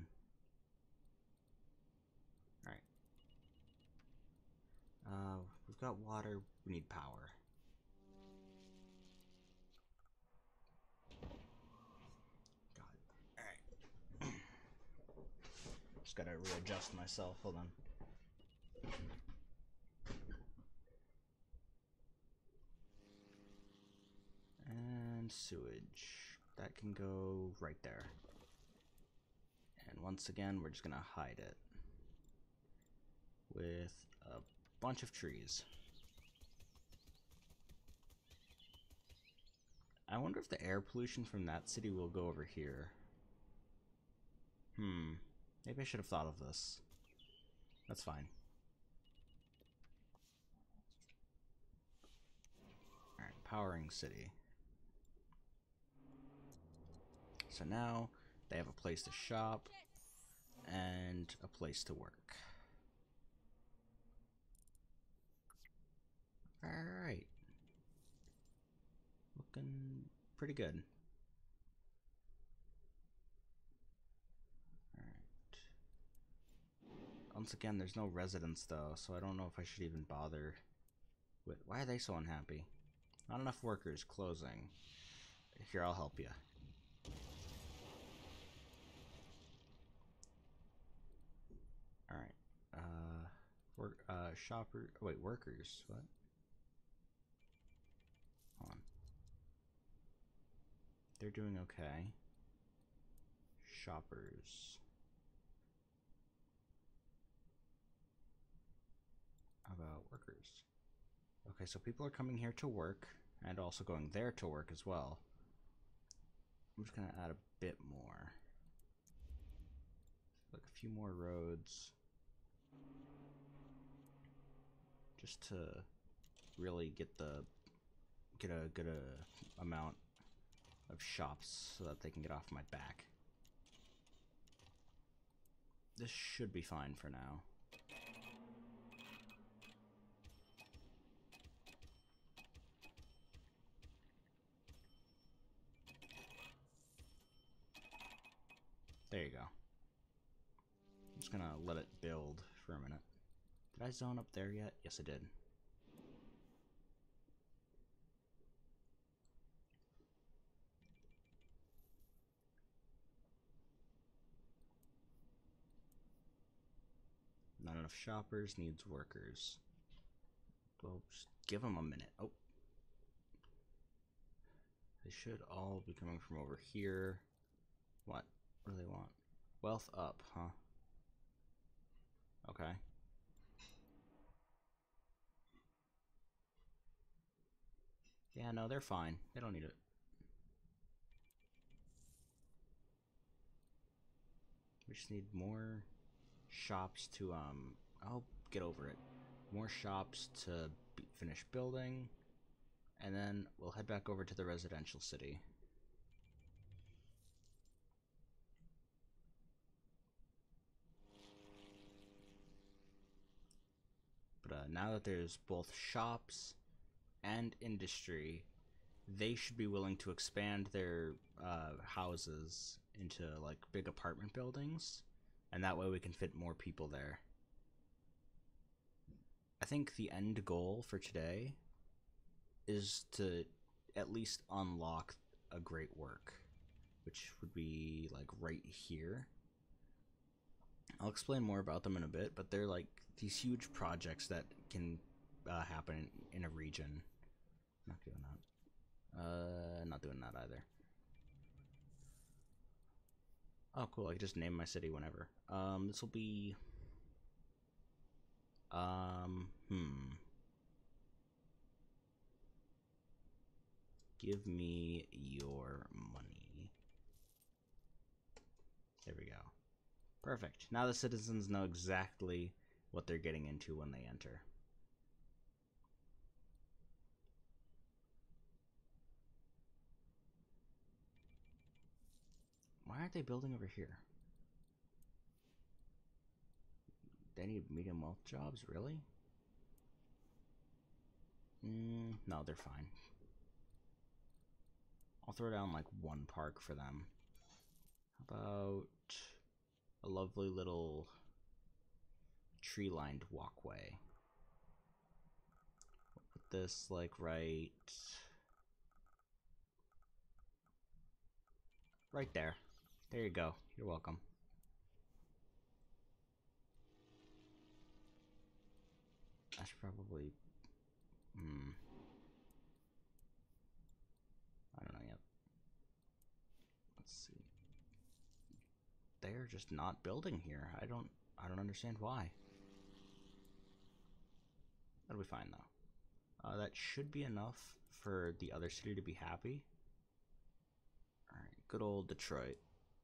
Alright. We've got water, we need power. God. Alright. Just gotta readjust myself, hold on. And sewage. That can go right there. And once again, we're just gonna hide it with a bunch of trees. I wonder if the air pollution from that city will go over here. Maybe I should have thought of this. That's fine. Alright, powering city. So now they have a place to shop and a place to work. Alright. Looking pretty good. Alright. Once again, there's no residents though, so I don't know if I should even bother with... Why are they so unhappy? Not enough workers closing. Here, I'll help you. Alright. Shopper... Oh, wait, workers. What? Hold on. They're doing okay. Shoppers. How about workers? Okay, so people are coming here to work and also going there to work as well. I'm just gonna add a bit more. Like a few more roads. Just to really get a good amount of shops so that they can get off my back. This should be fine for now. There you go. I'm just gonna let it build for a minute. Did I zone up there yet? Yes, I did. Not enough shoppers, needs workers. Well, just give them a minute. Oh. They should all be coming from over here. What? What do they want? Wealth up, huh? Okay. Yeah, no, they're fine. They don't need it. We just need more shops to, I'll get over it. More shops to finish building, and then we'll head back over to the residential city. But now that there's both shops and industry, they should be willing to expand their houses into like big apartment buildings, and that way we can fit more people there. I think the end goal for today is to at least unlock a great work, which would be like right here. I'll explain more about them in a bit, but they're like these huge projects that can happen in a region. Not doing that. Not doing that either. Oh, cool. I can just name my city whenever. This will be... Give me your money. There we go. Perfect. Now the citizens know exactly what they're getting into when they enter. aren't they building over here? They need medium wealth jobs, really? No, they're fine. I'll throw down like one park for them. How about a lovely little tree-lined walkway? Put this like right there. There you go. You're welcome. I should probably I don't know yet. Let's see. They're just not building here. I don't understand why. That'll be fine though. That should be enough for the other city to be happy. Alright, good old Detroit.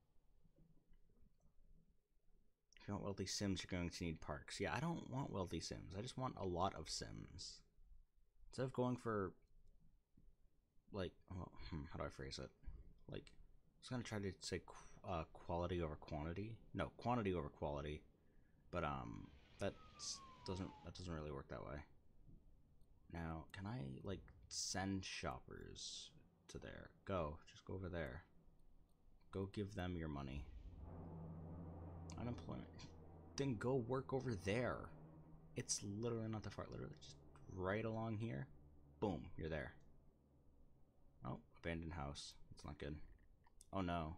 If you want wealthy Sims, you're going to need parks. Yeah, I don't want wealthy Sims. I just want a lot of Sims. Instead of going for, like, well, how do I phrase it? Like, I was gonna try to say quality over quantity. No, quantity over quality. But that doesn't really work that way. Now, can I like send shoppers to there? Just go over there. Go give them your money. Unemployment. Then go work over there. It's literally not that far. Literally just right along here. Boom, you're there. Oh, abandoned house. That's not good. Oh no.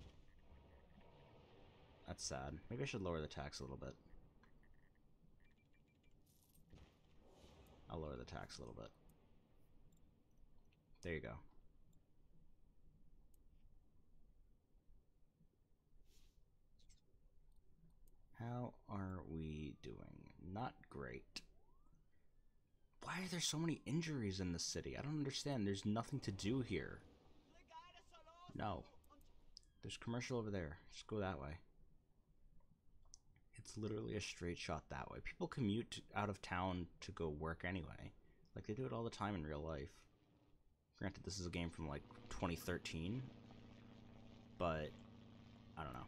That's sad. Maybe I should lower the tax a little bit. I'll lower the tax a little bit. There you go. How are we doing? Not great. Why are there so many injuries in the city? I don't understand. There's nothing to do here. No. There's commercial over there. Just go that way. It's literally a straight shot that way. People commute out of town to go work anyway. Like, they do it all the time in real life. Granted, this is a game from, like, 2013. But, I don't know.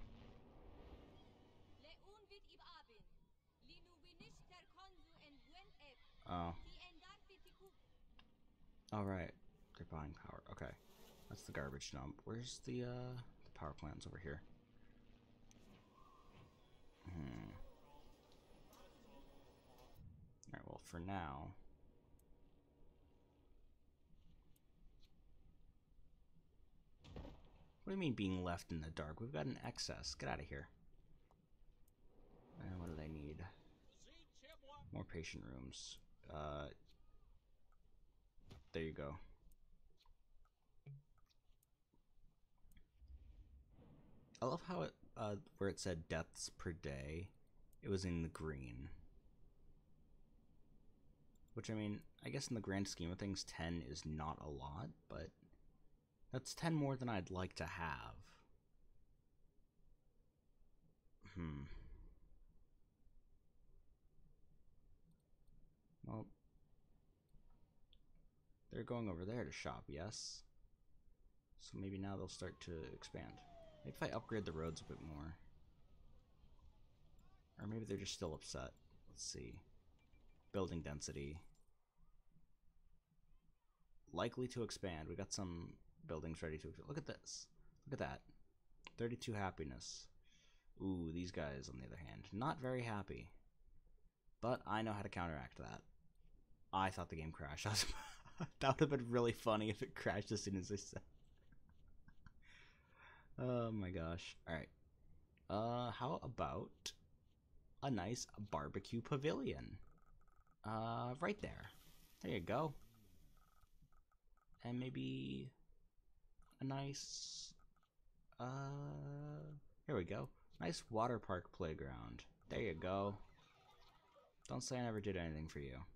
Oh. Alright. They're buying power. Okay. That's the garbage dump. Where's the power plants over here? Alright, well, for now... What do you mean being left in the dark? We've got an excess. Get out of here. And what do they need? More patient rooms. There you go. I love how it, where it said deaths per day, it was in the green. Which, I mean, I guess in the grand scheme of things, 10 is not a lot, but that's 10 more than I'd like to have. Well, they're going over there to shop, yes? So maybe now they'll start to expand. Maybe if I upgrade the roads a bit more. Or maybe they're just still upset. Let's see. Building density. Likely to expand. We got some buildings ready to expand. Look at this. Look at that. 32 happiness. Ooh, these guys, on the other hand, not very happy. But I know how to counteract that. I thought the game crashed. That would have been really funny if it crashed as soon as I said. Oh my gosh. Alright. How about a nice barbecue pavilion? Right there. There you go. And maybe a nice, here we go. Nice water park playground. There you go. Don't say I never did anything for you.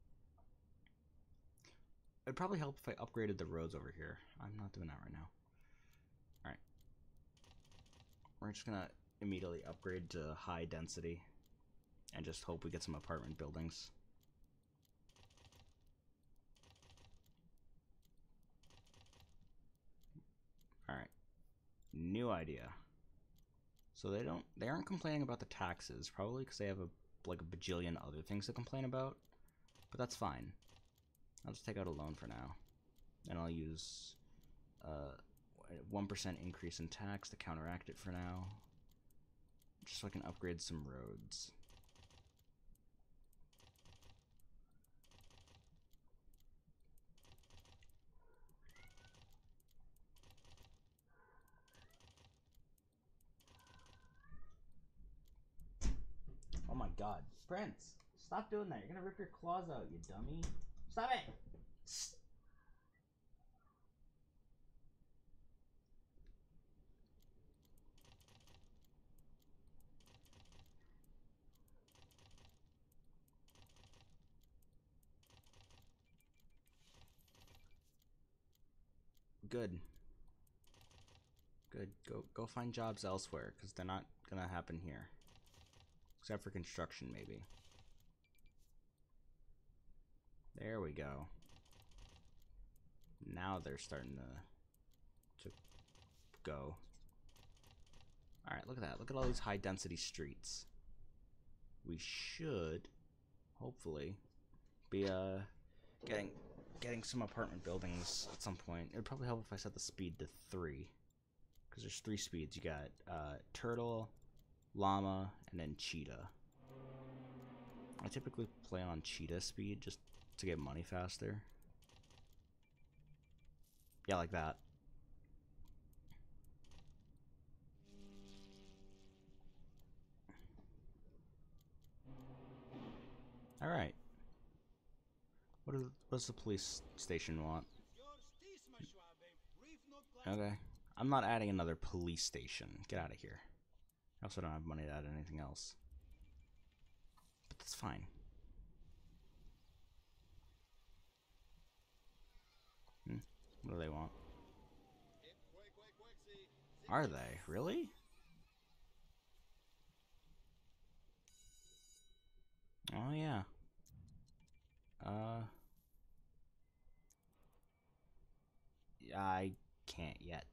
It'd probably help if I upgraded the roads over here. I'm not doing that right now. Alright. We're just gonna immediately upgrade to high density and just hope we get some apartment buildings. Alright. New idea. So they aren't complaining about the taxes, probably because they have like a bajillion other things to complain about. But that's fine. I'll just take out a loan for now, and I'll use 1% increase in tax to counteract it for now, just so I can upgrade some roads. Oh my god. Prince, stop doing that. You're gonna rip your claws out, you dummy. Stop it! Good. Good. Go find jobs elsewhere, because they're not gonna happen here. Except for construction, maybe. There we go. Now they're starting to go. Alright, look at that. Look at all these high density streets. We should, hopefully, be getting some apartment buildings at some point. It would probably help if I set the speed to 3. Because there's 3 speeds. You got turtle, llama, and then cheetah. I typically play on cheetah speed just to get money faster. Yeah, like that. Alright. What does the police station want? Okay. I'm not adding another police station. Get out of here. I also don't have money to add anything else. But that's fine. What do they want? Are they? Really? Oh, yeah. I can't yet.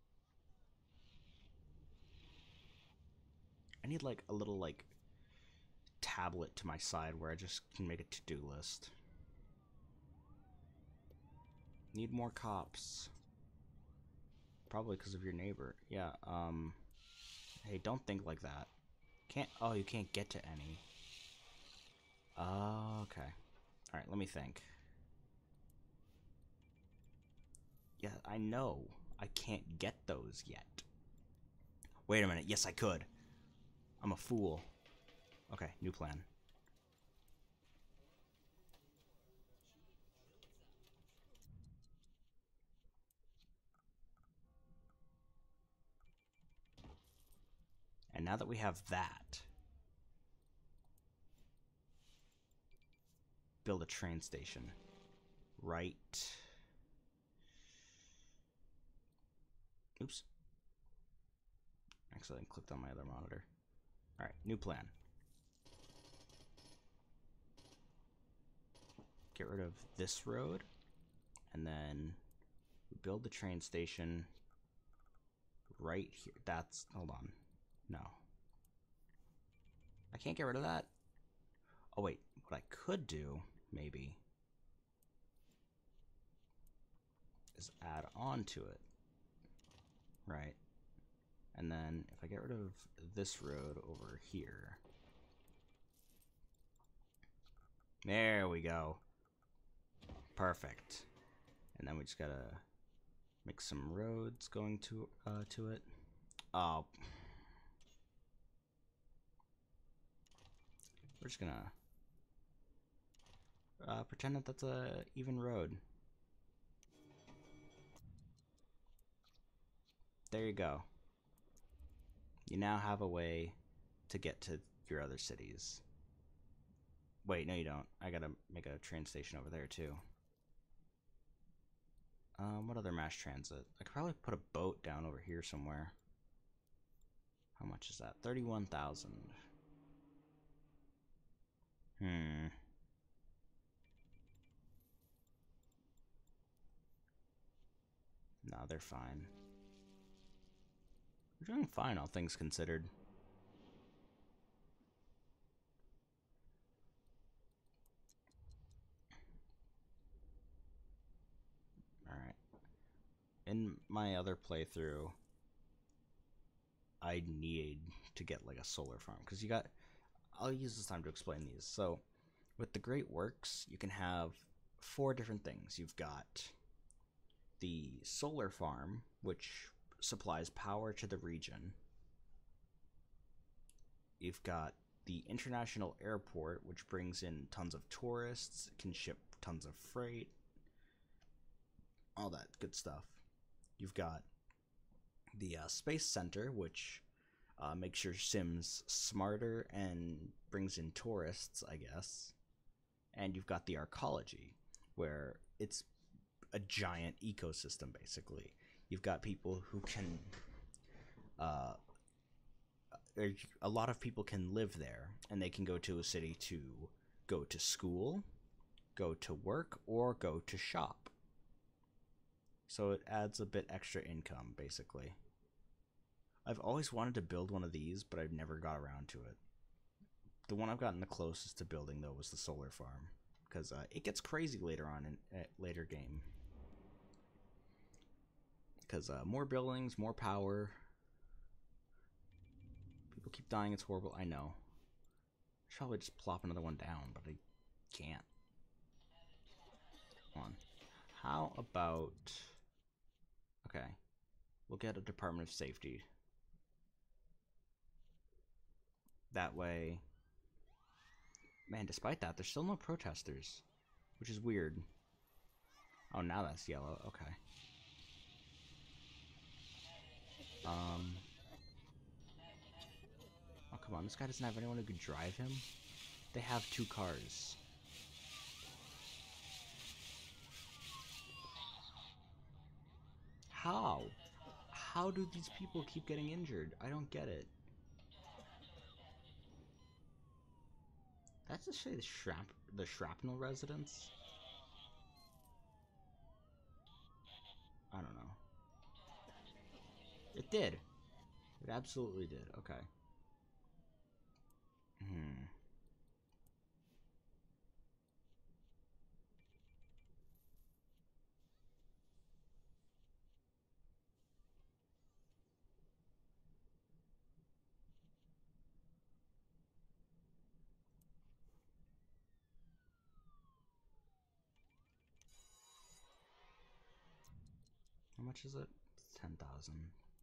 I need, like, a little, like, tablet to my side where I just can make a to-do list. Need more cops. Probably because of your neighbor. Yeah, hey, don't think like that. Can't, oh, you can't get to any. Okay. Alright, let me think. Yeah, I know. I can't get those yet. Wait a minute. Yes, I could. I'm a fool. Okay, new plan. And now that we have that, build a train station. Right. Oops. Actually, I clicked on my other monitor. Alright, new plan. Get rid of this road, and then build the train station right here. That's, hold on. No. I can't get rid of that? Oh wait, what I could do, maybe, is add on to it. Right. And then if I get rid of this road over here. There we go. Perfect. And then we just gotta make some roads going to it. Oh. We're just gonna pretend that that's a even road. There you go. You now have a way to get to your other cities. Wait, no you don't. I gotta make a train station over there too. What other mass transit? I could probably put a boat down over here somewhere. How much is that? 31,000. No, they're fine. We're doing fine, all things considered. Alright. In my other playthrough, I need to get like a solar farm because you got. I'll use this time to explain these. So, with the Great Works, you can have 4 different things. You've got the solar farm, which supplies power to the region. You've got the international airport, which brings in tons of tourists, can ship tons of freight, all that good stuff. You've got the space center, which makes your sims smarter and brings in tourists, I guess. And you've got the arcology, where it's a giant ecosystem, basically. You've got people who can a lot of people can live there, and they can go to a city to go to school, go to work, or go to shop. So it adds a bit extra income, basically. I've always wanted to build one of these, but I've never got around to it. The one I've gotten the closest to building, though, was the solar farm, because it gets crazy later on in later game. Because more buildings, more power. People keep dying, it's horrible, I know. I should probably just plop another one down, but I can't. Come on. How about... Okay. We'll get a Department of Safety. That way... Man, despite that, there's still no protesters. Which is weird. Oh, now that's yellow. Okay. Oh, come on. This guy doesn't have anyone who could drive him? They have 2 cars. How? How do these people keep getting injured? I don't get it. That's to say the shrapnel residence? I don't know. It did. It absolutely did. Okay. How much is it? 10,000.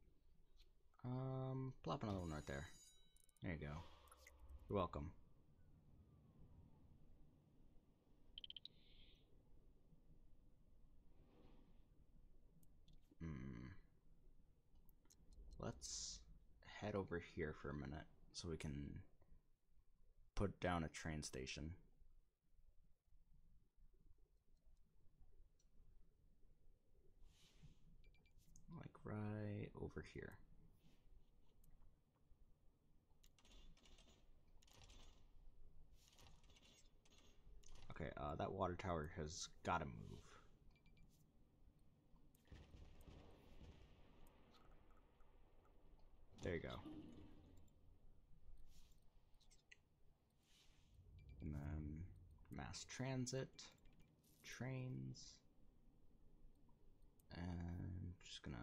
Plop another one right there. There you go. You're welcome. Let's head over here for a minute so we can put down a train station. Like right over here. Okay, that water tower has got to move. There you go. And then mass transit, trains, and just gonna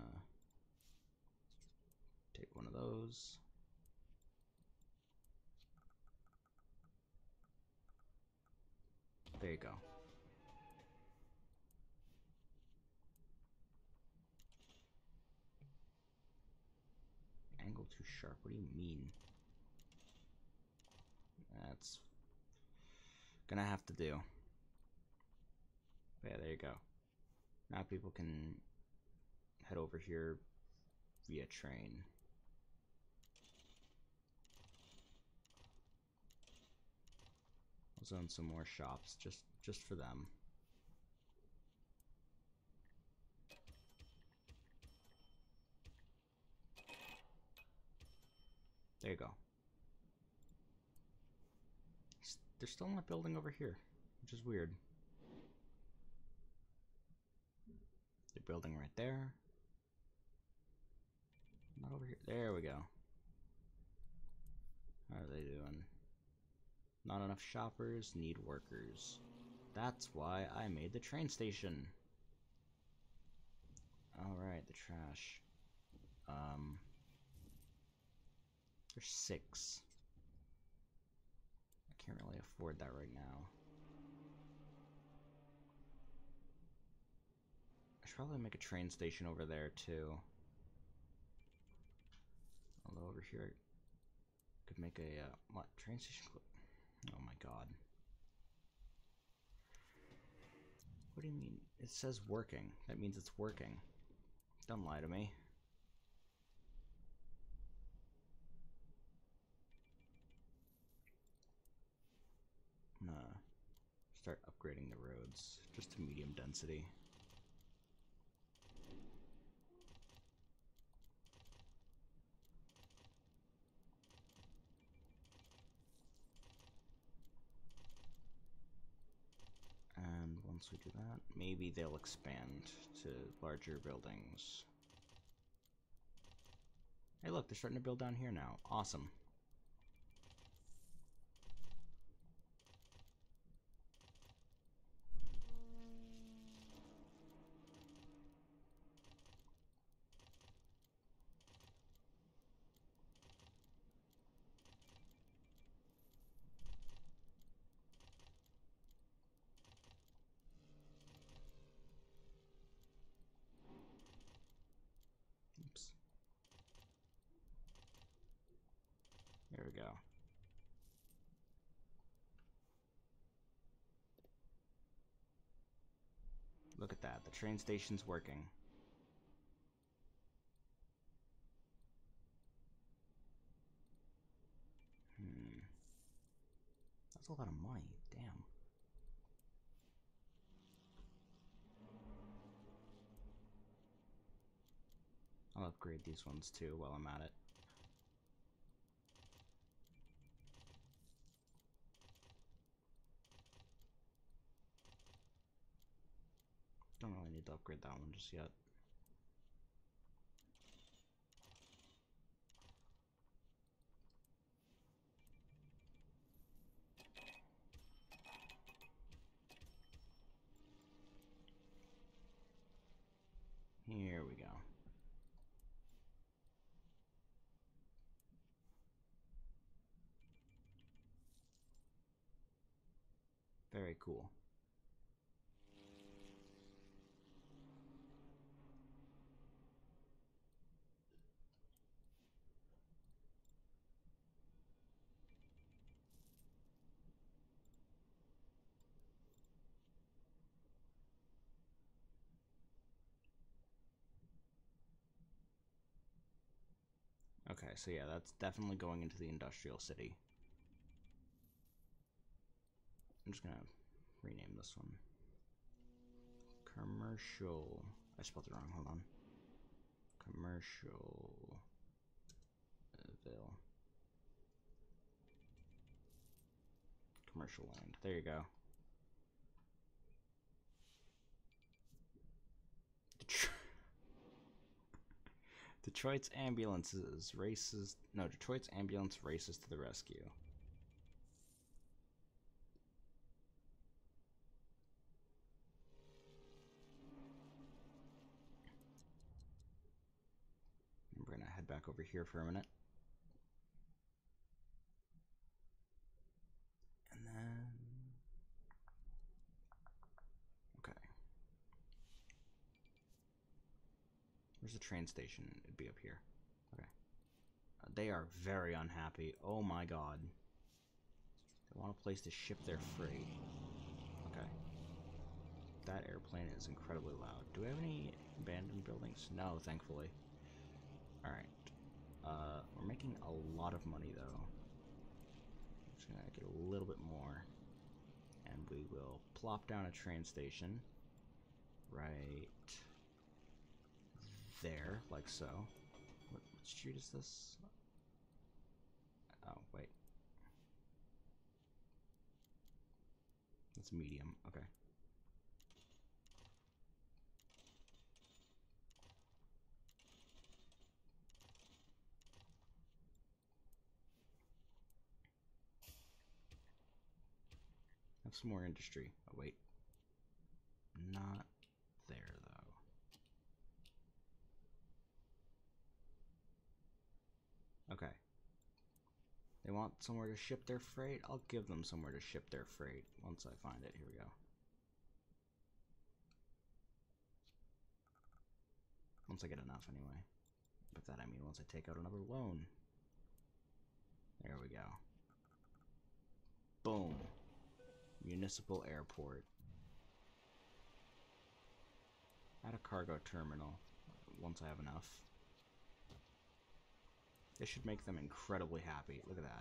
take one of those. There you go. Angle too sharp, what do you mean? That's gonna have to do. Yeah, there you go. Now people can head over here via train. I'll zone some more shops just for them. There you go. They're still not building over here, which is weird. They're building right there. Not over here. There we Not enough shoppers, need workers. That's why I made the train station. Alright, the trash. There's 6. I can't really afford that right now. I should probably make a train station over there too. Although over here I could make a what, train station? Oh my god. What do you mean? It says working. That means it's working. Don't lie to me. I'm gonna start upgrading the roads just to medium density. And once we do that, maybe they'll expand to larger buildings. Hey look, they're starting to build down here now. Awesome. Oops. There we go. Look at that, the train station's working. That's a lot of money, damn. I'll upgrade these ones too while I'm at it. Don't really need to upgrade that one just yet. Here we go. Very cool. Okay, so yeah, that's definitely going into the industrial city. I'm just gonna rename this one. Commercial. I spelled it wrong, hold on. Commercial. Commercial land. There you go. Detroit's ambulances races. No, Detroit's ambulance races to the rescue. We're gonna head back over here for a minute. And then. Okay. Where's the train station? It'd be up here. Okay. They are very unhappy. Oh my god. They want a place to ship their freight. Okay. That airplane is incredibly loud. Do we have any abandoned buildings? No, thankfully. Alright. We're making a lot of money, though. I'm just gonna get a little bit more. And we will plop down a train station. Right there, like so. What street is this? Oh, wait. It's medium, okay. Have some more industry. Oh, wait. Not there, though. Okay. They want somewhere to ship their freight? I'll give them somewhere to ship their freight once I find it. Here we go. Once I get enough, anyway. By that I mean once I take out another loan. There we go. Boom. Municipal airport. At a cargo terminal. Once I have enough. This should make them incredibly happy. Look at that.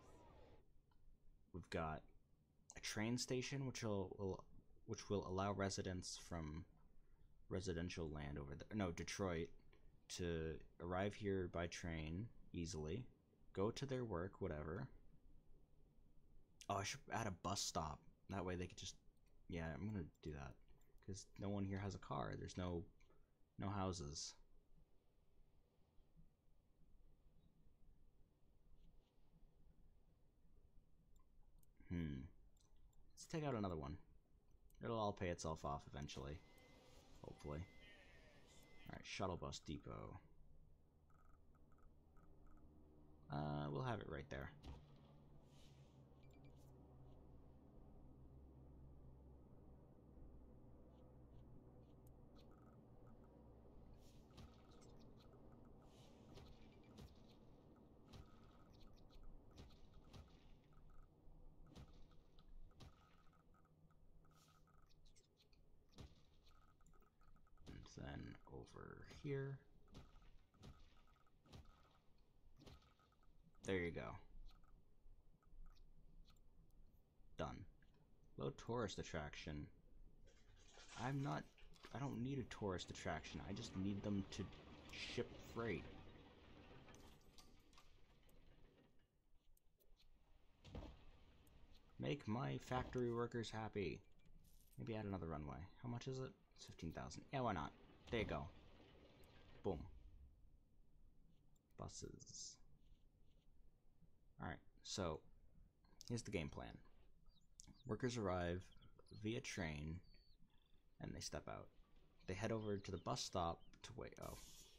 We've got a train station which will allow residents from residential land over there, no, Detroit, to arrive here by train easily, go to their work, whatever. Oh, I should add a bus stop. That way they could just, yeah, I'm gonna do that because no one here has a car. There's no houses. Let's take out another one. It'll all pay itself off eventually, hopefully. Alright, shuttle bus depot. We'll have it right there. And then over here. There you go. Done. Low tourist attraction. I don't need a tourist attraction. I just need them to ship freight. Make my factory workers happy. Maybe add another runway. How much is it? It's 15,000. Yeah, why not? There you go. Boom. Buses. Alright, so here's the game plan. Workers arrive via train and they step out. They head over to the bus stop to wait. Oh.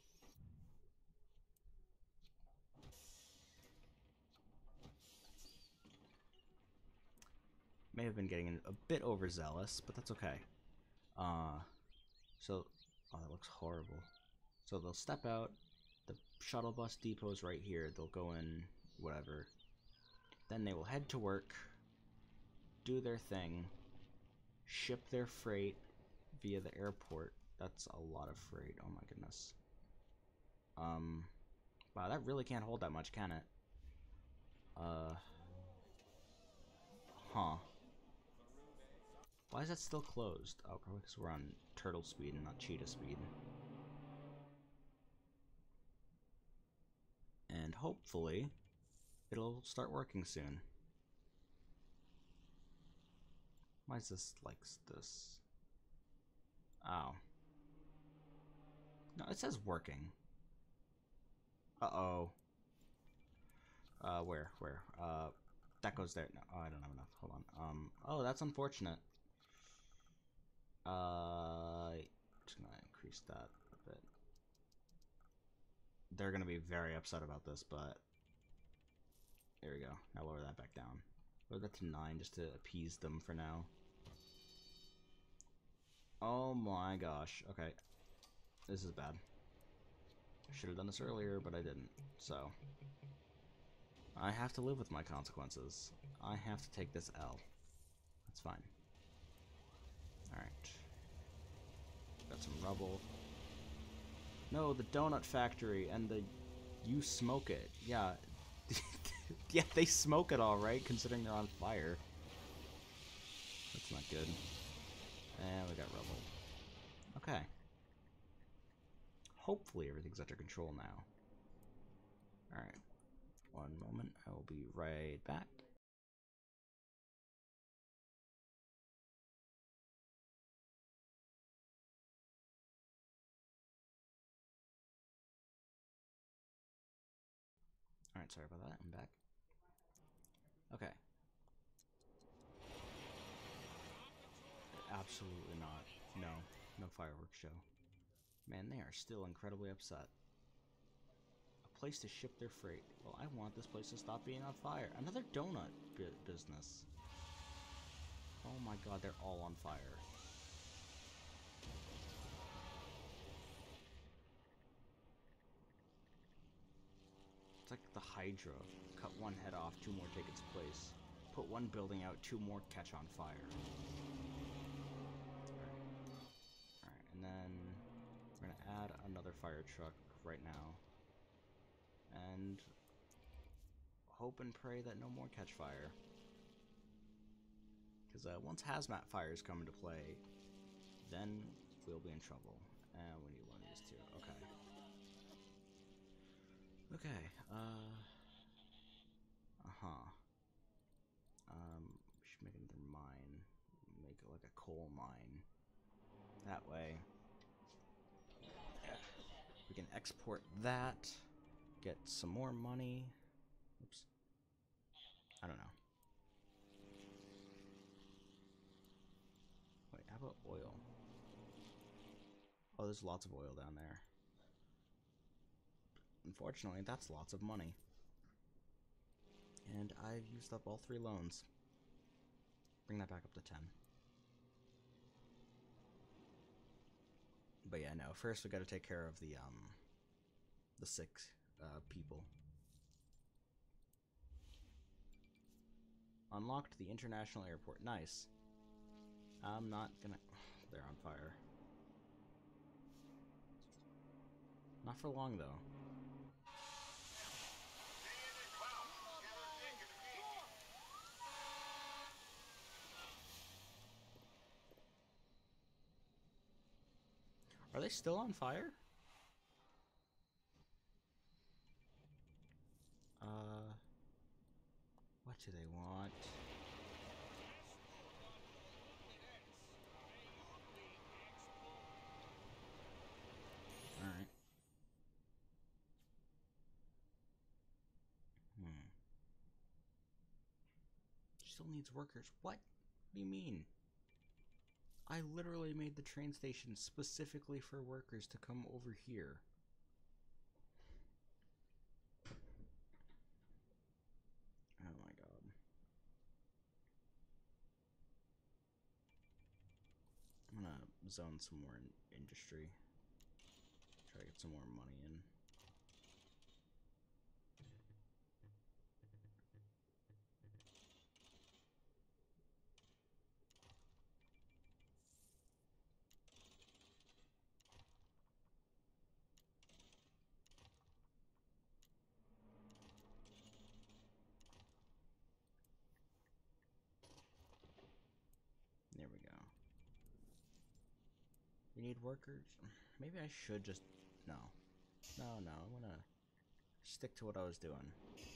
May have been getting a bit overzealous, but that's okay. So, oh, that looks horrible. So they'll step out. The shuttle bus depot is right here. They'll go in, whatever. Then they will head to work, do their thing, ship their freight via the airport. That's a lot of freight. Oh my goodness. Wow, that really can't hold that much, can it? Huh. Why is that still closed? Oh, probably because we're on turtle speed and not cheetah speed. And hopefully, it'll start working soon. Why is this like this? Oh. No, it says working. Uh-oh. Where? That goes there. No, oh, I don't have enough. Hold on. Oh, that's unfortunate. Just gonna increase that a bit. They're gonna be very upset about this, but there we go. Now lower that back down. Lower that to 9 just to appease them for now. Oh my gosh. Okay. This is bad. I should have done this earlier, but I didn't. So, I have to live with my consequences. I have to take this L. That's fine. Alright. Got some rubble. No, the donut factory and the... You smoke it. Yeah. Yeah, they smoke it all right, considering they're on fire. That's not good. And we got rubble. Okay. Hopefully everything's under control now. Alright. One moment. I will be right back. Alright, sorry about that. I'm back. Okay. Absolutely not. No. No fireworks show. Man, they are still incredibly upset. A place to ship their freight. Well, I want this place to stop being on fire. Another donut business. Oh my god, they're all on fire. It's like the Hydra. Cut one head off, two more take its place. Put one building out, two more catch on fire. Alright, and then we're gonna add another fire truck right now. And hope and pray that no more catch fire. Because once hazmat fires come into play, then we'll be in trouble. And we need one of these two. Okay. Okay. We should make another mine. Make it like a coal mine. That way, we can export that. Get some more money. Oops. I don't know. Wait, how about oil? Oh, there's lots of oil down there. Unfortunately, that's lots of money. And I've used up all 3 loans. Bring that back up to 10. But yeah, no. First, we got to take care of the sick people. Unlocked the international airport. Nice. I'm not gonna. They're on fire. Not for long though. Are they still on fire? What do they want? Alright. Still needs workers. What do you mean? I literally made the train station specifically for workers to come over here. Oh my god. I'm gonna zone some more industry. Try to get some more money in. There we go. We need workers? Maybe I should just... No. No, I'm gonna stick to what I was doing.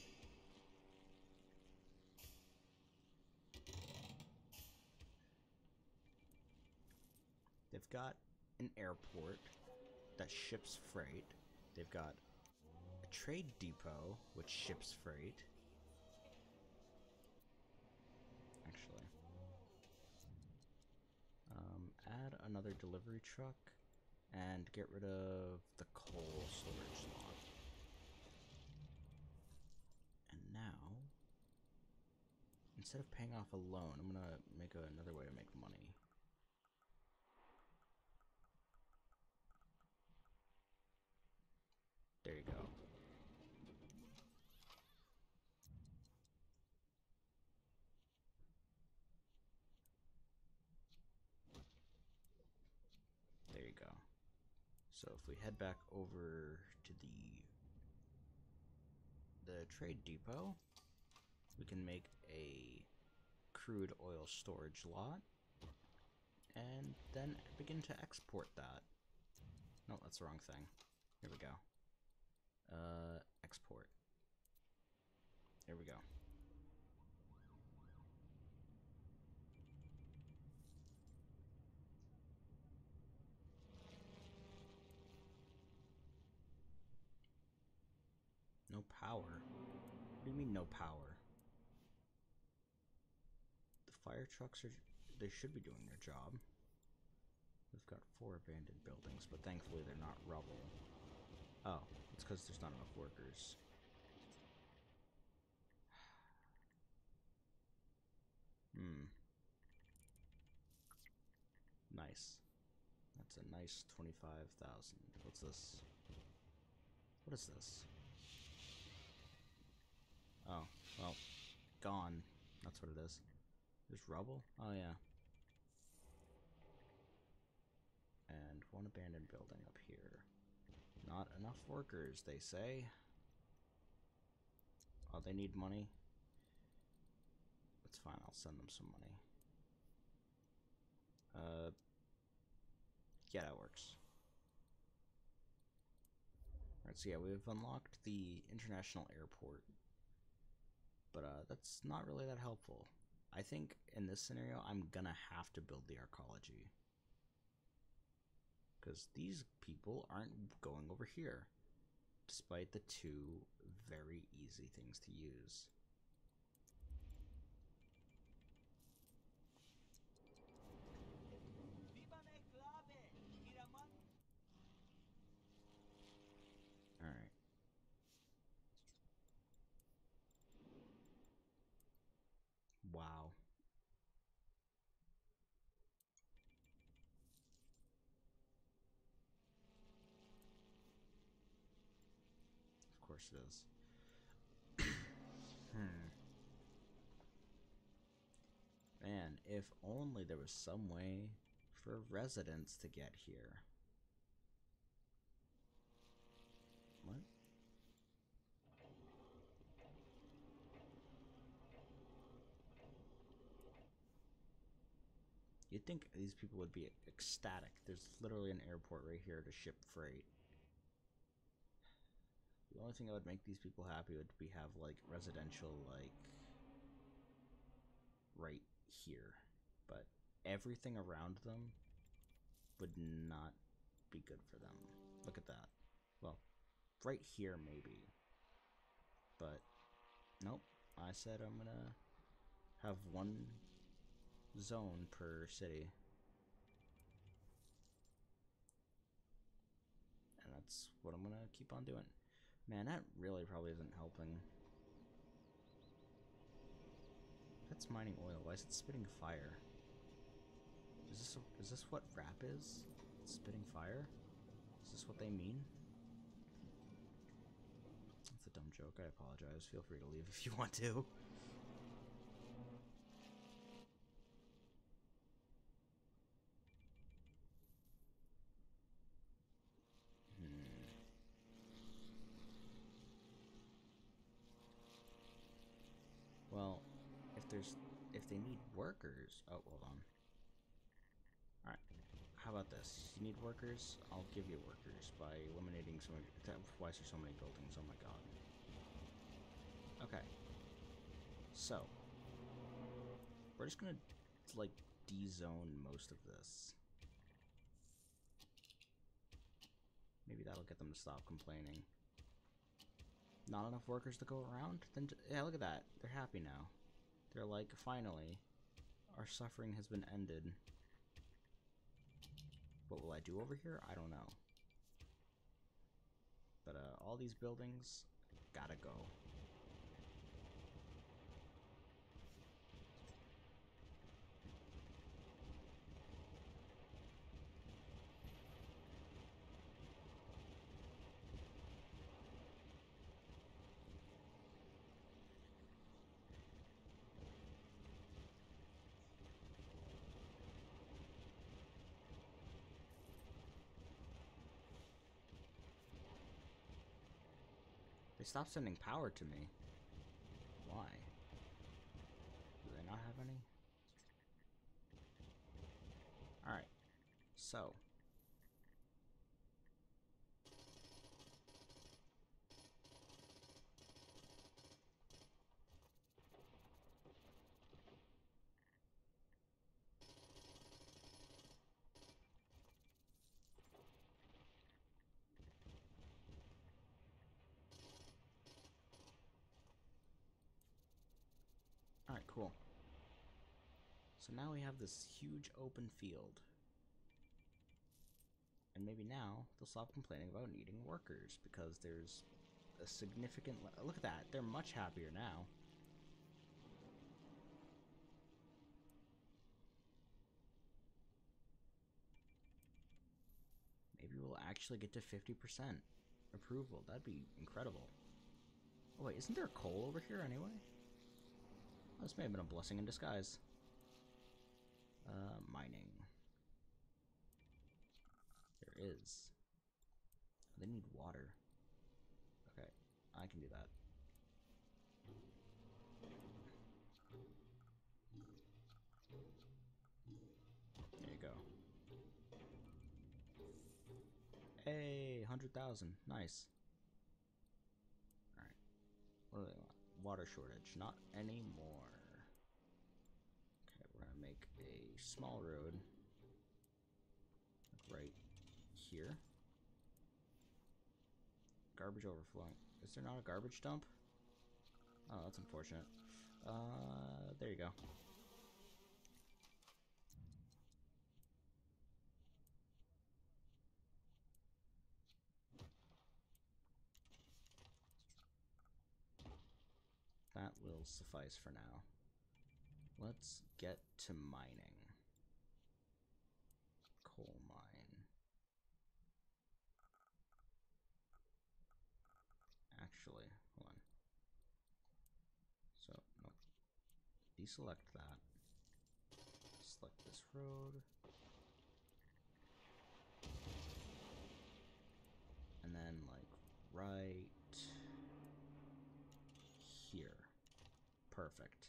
They've got an airport that ships freight. They've got a trade depot which ships freight. Actually. Add another delivery truck and get rid of the coal storage slot. And now, instead of paying off a loan, I'm gonna make another way to make money. There you go. There you go. So if we head back over to the trade depot, we can make a crude oil storage lot and then begin to export that. No, that's the wrong thing. Here we go. Export. There we go. No power? What do you mean no power? The fire trucks are they should be doing their job. We've got 4 abandoned buildings, but thankfully they're not rubble. Oh, it's because there's not enough workers. Nice. That's a nice 25,000. What's this? What is this? Oh, well, gone. That's what it is. There's rubble? Oh, yeah. And 1 abandoned building up here. Not enough workers, they say. Oh, they need money? That's fine, I'll send them some money. Yeah, that works. Alright, so yeah, we've unlocked the international airport. But that's not really that helpful. I think in this scenario, I'm gonna have to build the arcology. Because these people aren't going over here. Despite the 2 very easy things to use. Alright. Wow. Of course it is. Man, if only there was some way for residents to get here. What? You'd think these people would be ecstatic. There's literally an airport right here to ship freight. The only thing that would make these people happy would be have, like, residential, like, right here. But everything around them would not be good for them. Look at that. Well, right here maybe. But, nope. I said I'm gonna have 1 zone per city. And that's what I'm gonna keep on doing. Man, that really probably isn't helping. That's mining oil. Why is it spitting fire? Is this what rap is? It's spitting fire? Is this what they mean? That's a dumb joke. I apologize. Feel free to leave if you want to. Well, if they need workers, oh, hold on. All right, how about this? You need workers? I'll give you workers by eliminating some. Why is there so many buildings? Oh my god. Okay. So we're just gonna like de-zone most of this. Maybe that'll get them to stop complaining. Not enough workers to go around? Then yeah, look at that. They're happy now. They're like, finally, our suffering has been ended. What will I do over here? I don't know. But all these buildings gotta go. They stopped sending power to me. Why? Do they not have any? Alright. So. Alright, cool. So now we have this huge open field. And maybe now they'll stop complaining about needing workers because there's a significant... Look at that. They're much happier now. Maybe we'll actually get to 50% approval. That'd be incredible. Oh wait, isn't there coal over here anyway? Oh, this may have been a blessing in disguise. Mining. There is. They need water. Okay, I can do that. There you go. Hey, 100,000. Nice. Alright. What do they want? Water shortage. Not anymore. Okay, we're gonna make a small road. Like right here. Garbage overflowing. Is there not a garbage dump? Oh, that's unfortunate. There you go. That will suffice for now. Let's get to mining. Coal mine. Actually, hold on. So, no. Deselect that. Select this road. And then, like, right here. Perfect.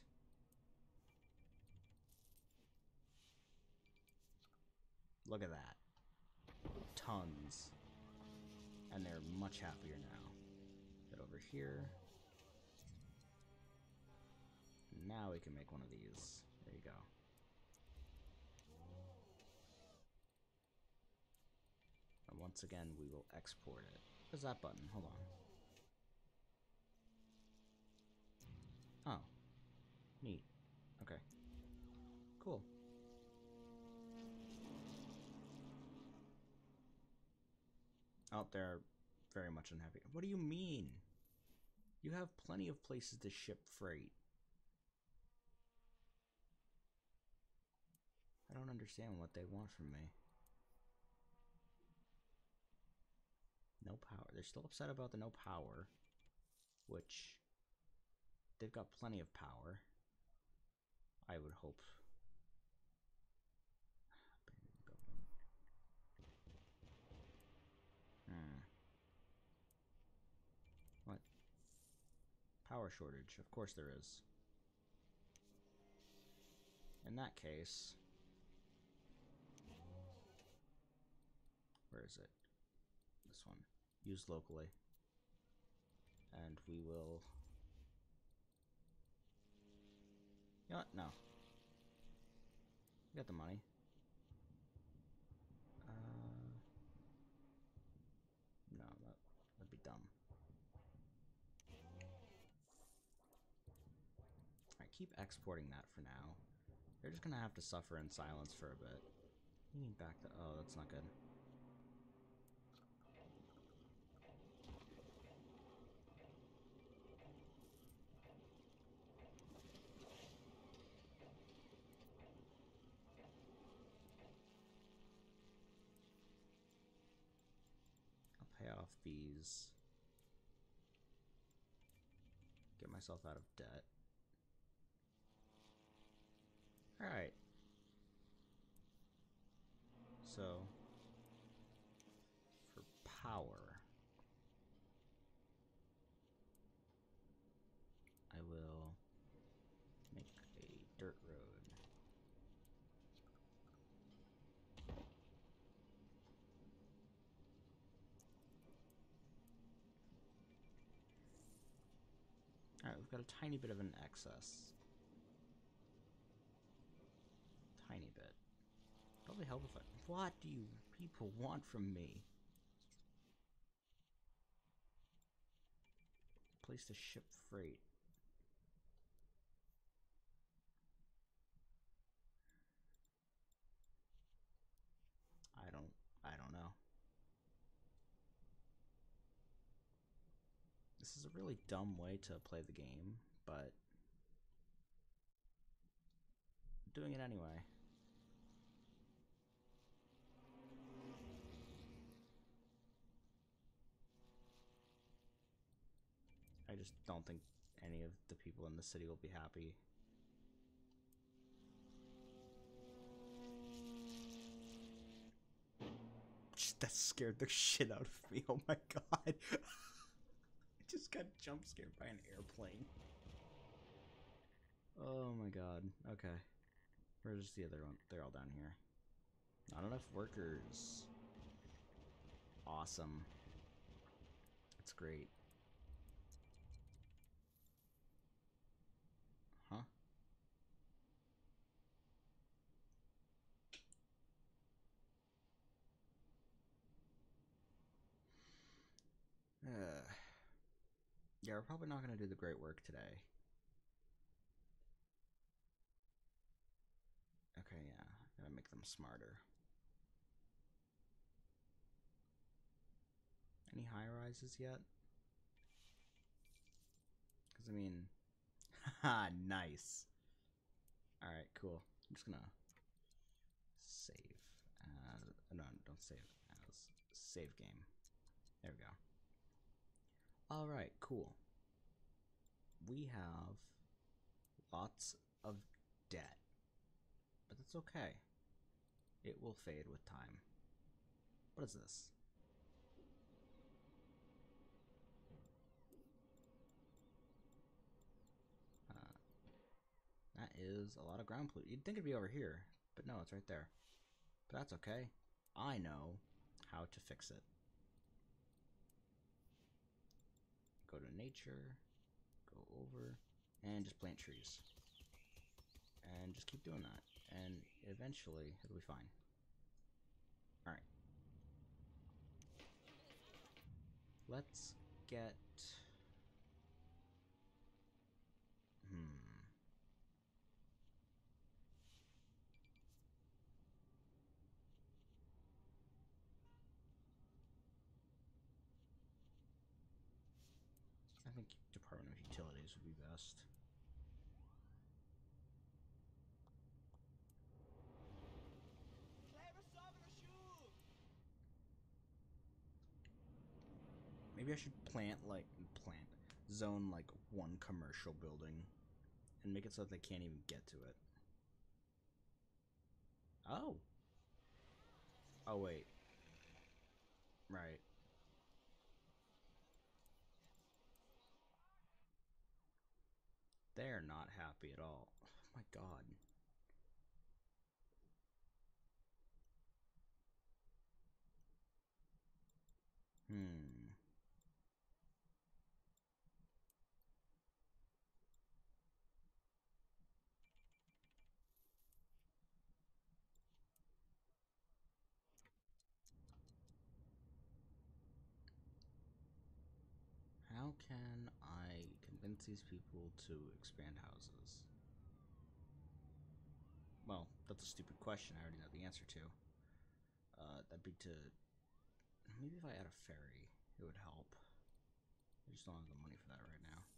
Look at that. Tons. And they're much happier now. Get over here. Now we can make one of these. There you go. And once again, we will export it. Where's that button? Hold on. Oh. Neat. Okay. Cool. Oh, they're very much unhappy. What do you mean? You have plenty of places to ship freight. I don't understand what they want from me. No power. They're still upset about the no power, which they've got plenty of power. I would hope. What? Power shortage. Of course there is. In that case, where is it? This one. Use locally. And we will... You know what? No. We got the money. No, that'd be dumb. Alright, keep exporting that for now. They're just gonna have to suffer in silence for a bit. You need back the... Oh, that's not good. I'll pay off these. Get myself out of debt. Alright. So, for power, I will make a dirt road. Alright, we've got a tiny bit of an excess. Tiny bit. Probably help if I... What do you people want from me? Place to ship freight. This is a really dumb way to play the game, but I'm doing it anyway. I just don't think any of the people in the city will be happy. That scared the shit out of me. Oh my god. I just got jump scared by an airplane. Oh my god. Okay. Where's the other one? They're all down here. Not enough workers. Awesome. That's great. Huh? Yeah, we're probably not going to do the great work today. Okay, yeah. Gotta make them smarter. Any high rises yet? Because, I mean... Haha, nice. Alright, cool. I'm just gonna... save. No, don't save as. Save game. There we go. Alright, cool. We have lots of debt. But that's okay. It will fade with time. What is this? That is a lot of ground pollution. You'd think it'd be over here, but no, it's right there. But that's okay. I know how to fix it. Go to nature, go over, and just plant trees. And just keep doing that. And eventually, it'll be fine. Alright. Let's get... I think Department of Utilities would be best. Maybe I should zone like one commercial building and make it so that they can't even get to it. Oh. Oh, wait. Right. They're not happy at all. Oh my god. How can I convince these people to expand houses? Well, that's a stupid question I already know the answer to. That'd be to... Maybe if I add a ferry, it would help. I just don't have the money for that right now.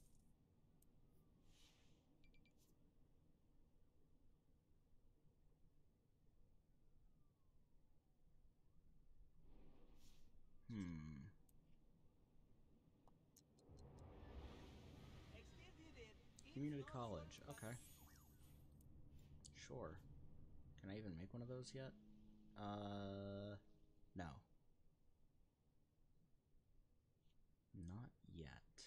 Community college, okay. Sure. Can I even make one of those yet? No. Not yet.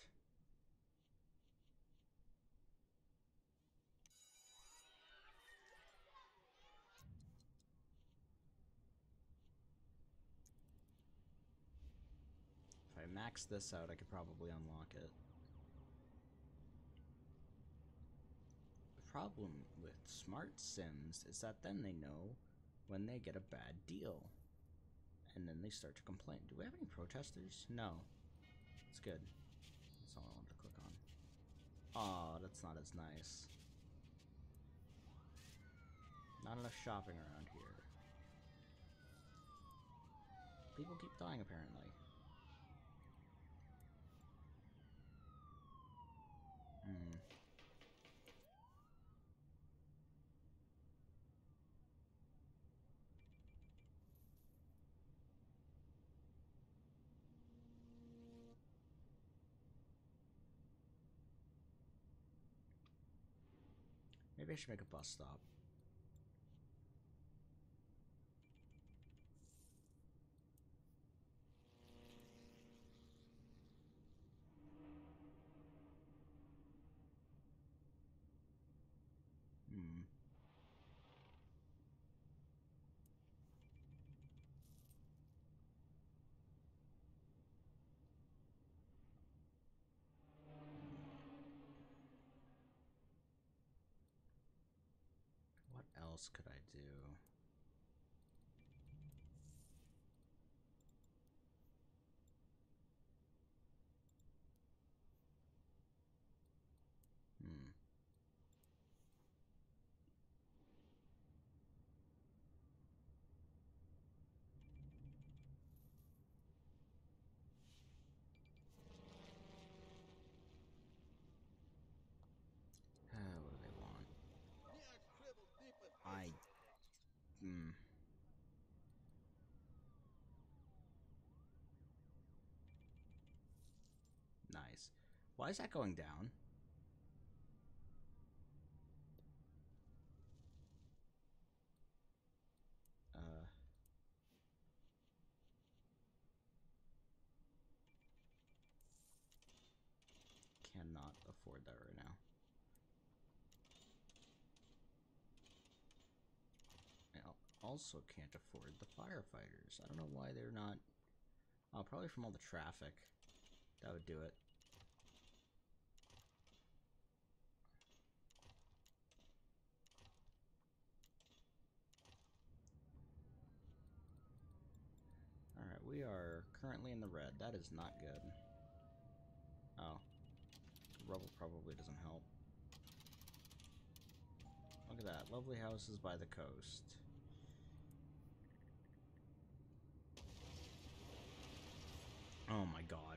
If I max this out, I could probably unlock it. The problem with smart sims is that then they know when they get a bad deal. And then they start to complain. Do we have any protesters? No. It's good. That's all I wanted to click on. Aw, that's not as nice. Not enough shopping around here. People keep dying, apparently. Maybe I should make a bus stop. Hmm. What else could I do? Hmm. What do they want? Hmm. Nice. Why is that going down? Uh. Cannot afford that right now. I also can't afford the firefighters. I don't know why they're not. Oh, probably from all the traffic. That would do it. Alright, we are currently in the red. That is not good. Oh. Rubble probably doesn't help. Look at that. Lovely houses by the coast. Oh my god.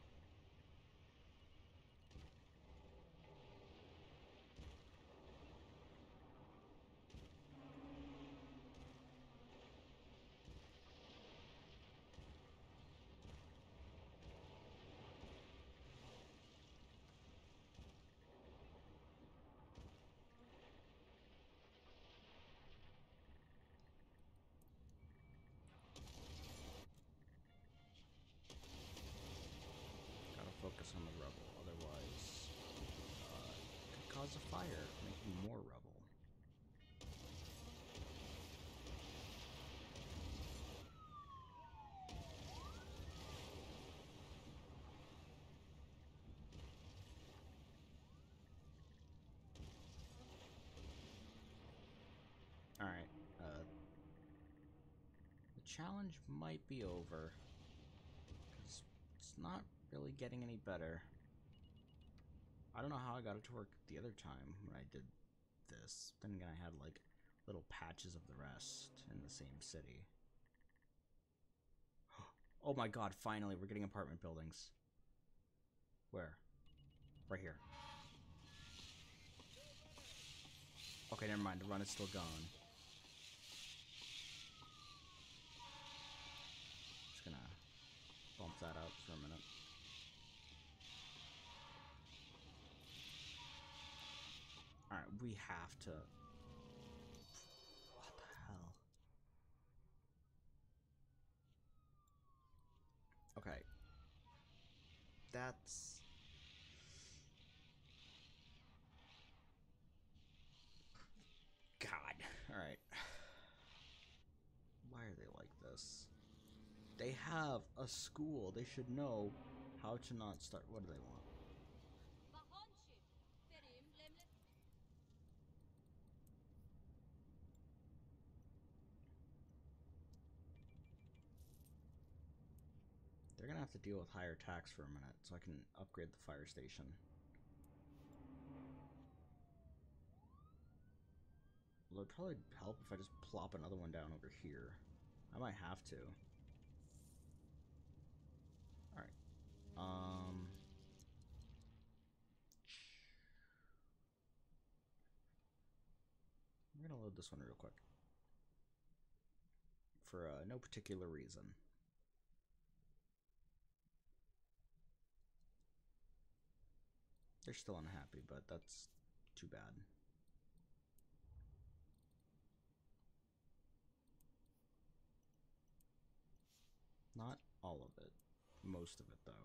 Gotta focus on the rubble, otherwise it could cause a fire, making more rubble. Alright, the challenge might be over. It's not really getting any better. I don't know how I got it to work the other time when I did this. Then again, I had like little patches of the rest in the same city. Oh my god, finally, we're getting apartment buildings. Where? Right here. Okay, never mind, the run is still going. Just gonna bump that out for a minute. Alright, we have to... What the hell? Okay. That's... God. Alright. Why are they like this? They have a school. They should know how to not start... What do they want? They're gonna have to deal with higher tax for a minute so I can upgrade the fire station. Well, it'd probably help if I just plop another one down over here. I might have to. Alright. I'm gonna load this one real quick. For no particular reason. They're still unhappy, but that's too bad. Not all of it. Most of it, though.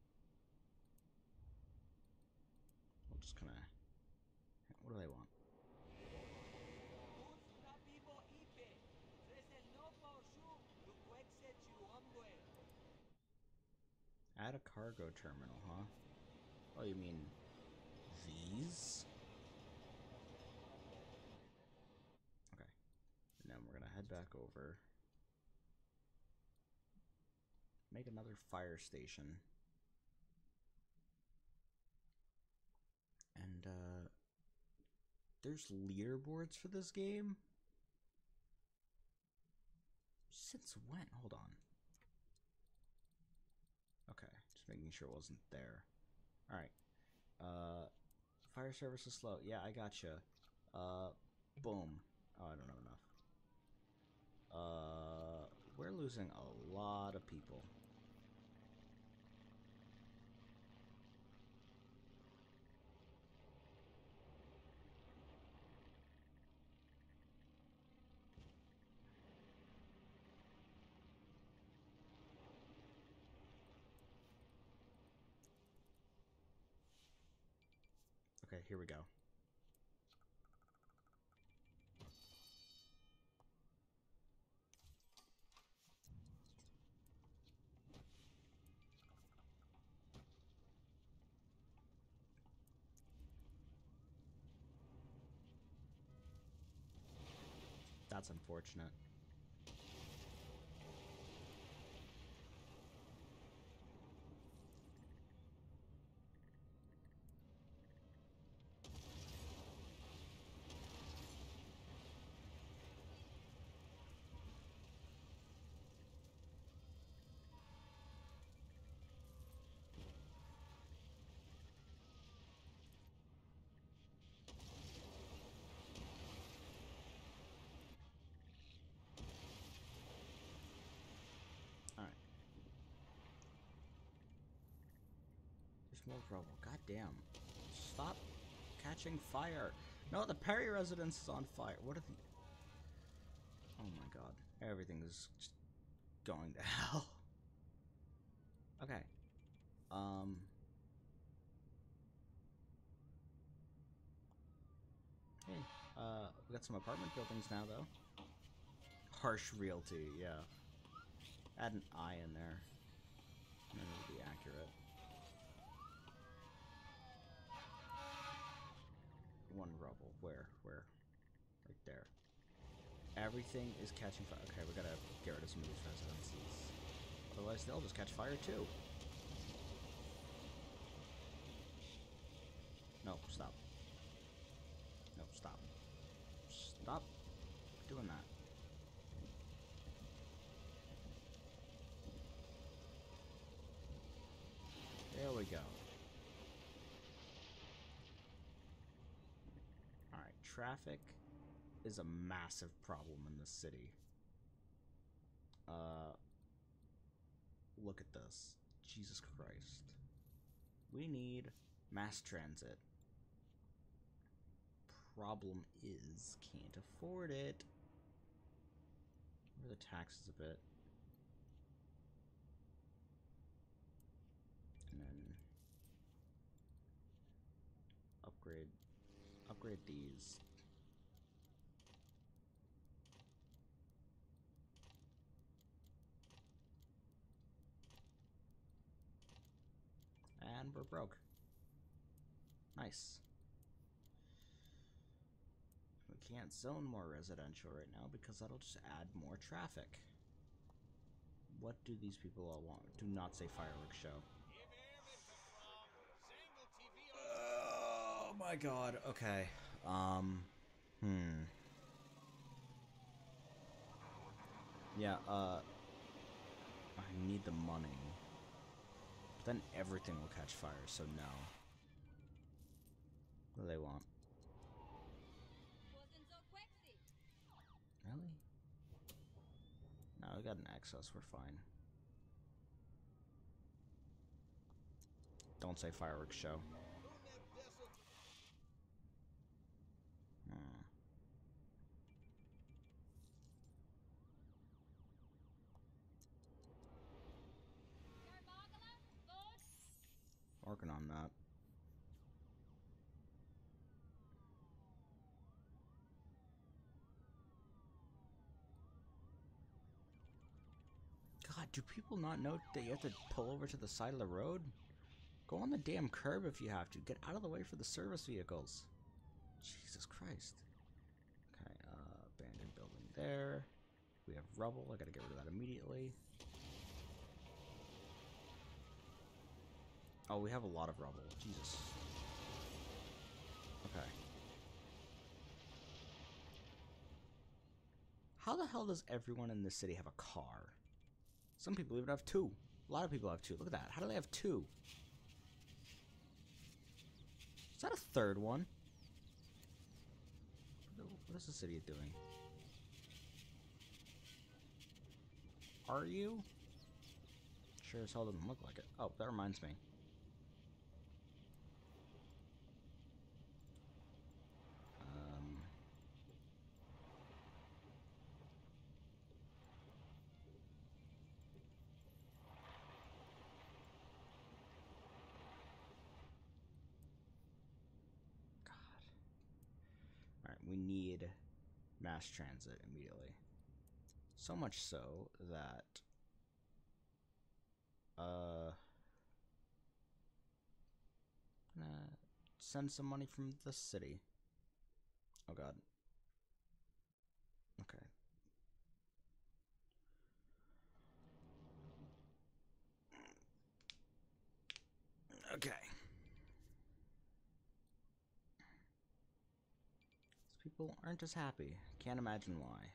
We'll just kind of... What do they want? Add a cargo terminal, huh? Oh, you mean these? Okay. And then we're gonna head back over. Make another fire station. And, there's leaderboards for this game? Since when? Hold on. Okay, just making sure it wasn't there. Alright. Fire service is slow. Yeah, I gotcha. Boom. Oh, I don't know enough. We're losing a lot of people. Okay, here we go. That's unfortunate. Alright. There's more rubble. God damn. Stop catching fire. No, the Perry residence is on fire. What are the... Oh my god. Everything is just going to hell. Okay. Hey, we got some apartment buildings now, though. Harsh Realty, yeah. Add an I in there. And it'll be accurate. One rubble. Where? Right there. Everything is catching fire. Okay, we gotta get rid of some of these residences. Otherwise, they'll just catch fire, too. No, stop. No, stop. Stop doing that. There we go. Alright, traffic is a massive problem in this city. Look at this. Jesus Christ. We need mass transit. Problem is, can't afford it. Lower the taxes a bit. And then upgrade these. And we're broke. Nice. We can't zone more residential right now because that'll just add more traffic. What do these people all want? Do not say fireworks show. Oh my god, okay. Yeah, I need the money. But then everything will catch fire, so no. What do they want? Really? No, we got an excess, we're fine. Don't say fireworks show. on that. God, do people not know that you have to pull over to the side of the road? Go on the damn curb if you have to. Get out of the way for the service vehicles. Jesus Christ. Okay, abandoned building there. We have rubble. I gotta get rid of that immediately. Oh, we have a lot of rubble. Jesus. Okay. How the hell does everyone in this city have a car? Some people even have two. A lot of people have two. Look at that. How do they have two? Is that a third one? What is the city doing? Are you? Sure as hell doesn't look like it. Oh, that reminds me. Alright, we need mass transit immediately. So much so that send some money from the city. Oh god. Okay. Okay. These people aren't as happy. Can't imagine why.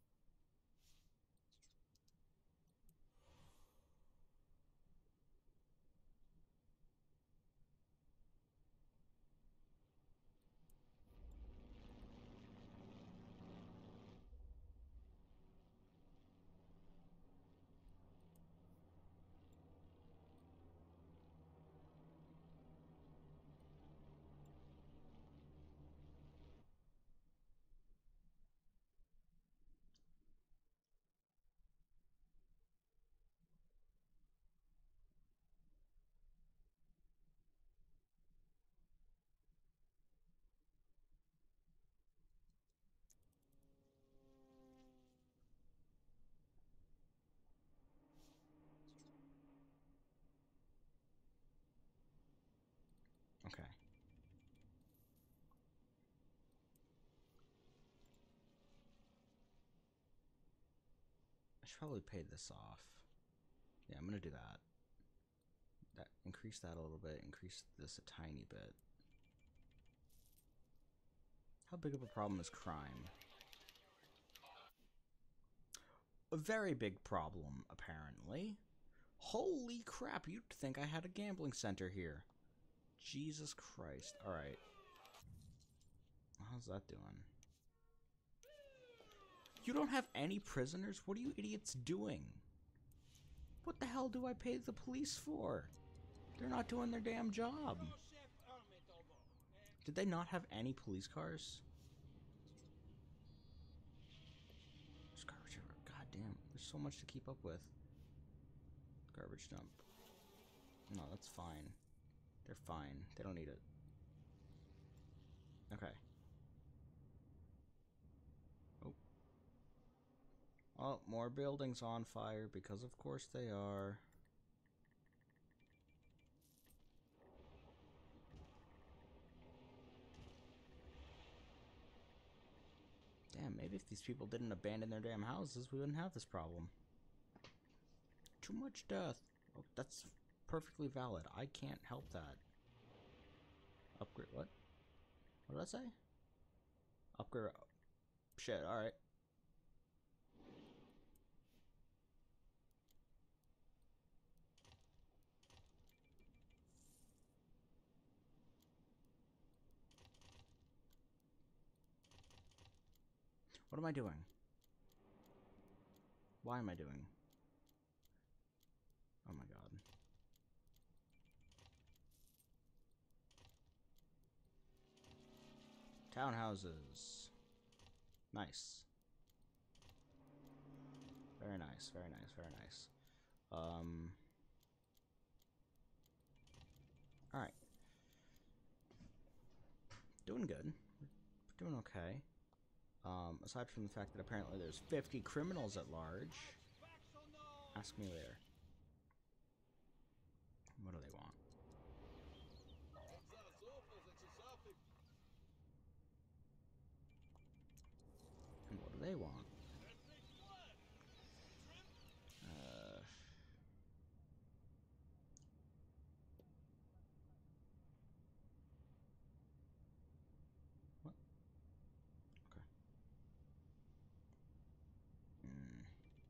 Okay. I should probably pay this off. Yeah, I'm gonna do that. Increase that a little bit, increase this a tiny bit. How big of a problem is crime? A very big problem, apparently. Holy crap, you'd think I had a gambling center here. Jesus Christ. Alright. How's that doing? You don't have any prisoners? What are you idiots doing? What the hell do I pay the police for? They're not doing their damn job. Did they not have any police cars? There's garbage everywhere. God damn, there's so much to keep up with. Garbage dump. No, that's fine. They're fine. They don't need it. Okay. Oh. Oh, more buildings on fire, because of course they are. Damn, maybe if these people didn't abandon their damn houses, we wouldn't have this problem. Too much death. Oh, that's perfectly valid. I can't help that. Upgrade, what? What did I say? Upgrade, shit, alright. What am I doing? Why am I doing? Oh my god. Townhouses. Nice. Very nice, very nice, very nice. Alright. Doing good. We're doing okay. Aside from the fact that apparently there's 50 criminals at large. Ask me later. What do they want? And what do they want? What? Okay. Hmm.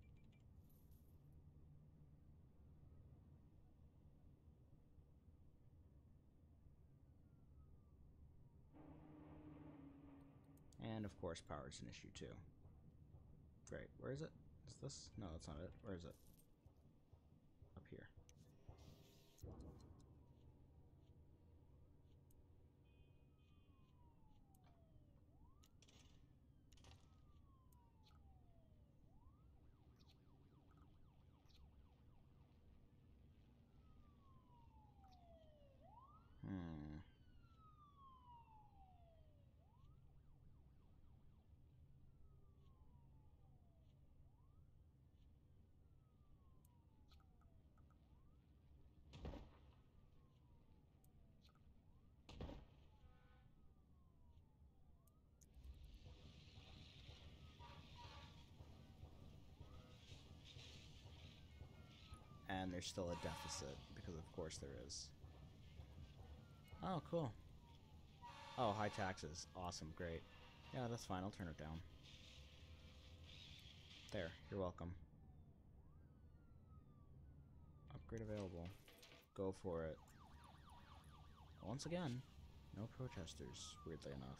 And of course, power is an issue too. Great. Where is it? Is this? No, that's not it. Where is it? Up here. Hmm. And there's still a deficit, because of course there is. Oh, cool. Oh, high taxes. Awesome, great. Yeah, that's fine, I'll turn it down. There, you're welcome. Upgrade available. Go for it. Once again, no protesters, weirdly enough.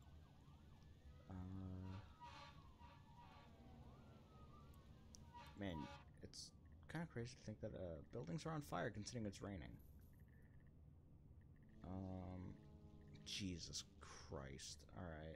Man, it's kind of crazy to think that buildings are on fire considering it's raining. Jesus Christ. Alright.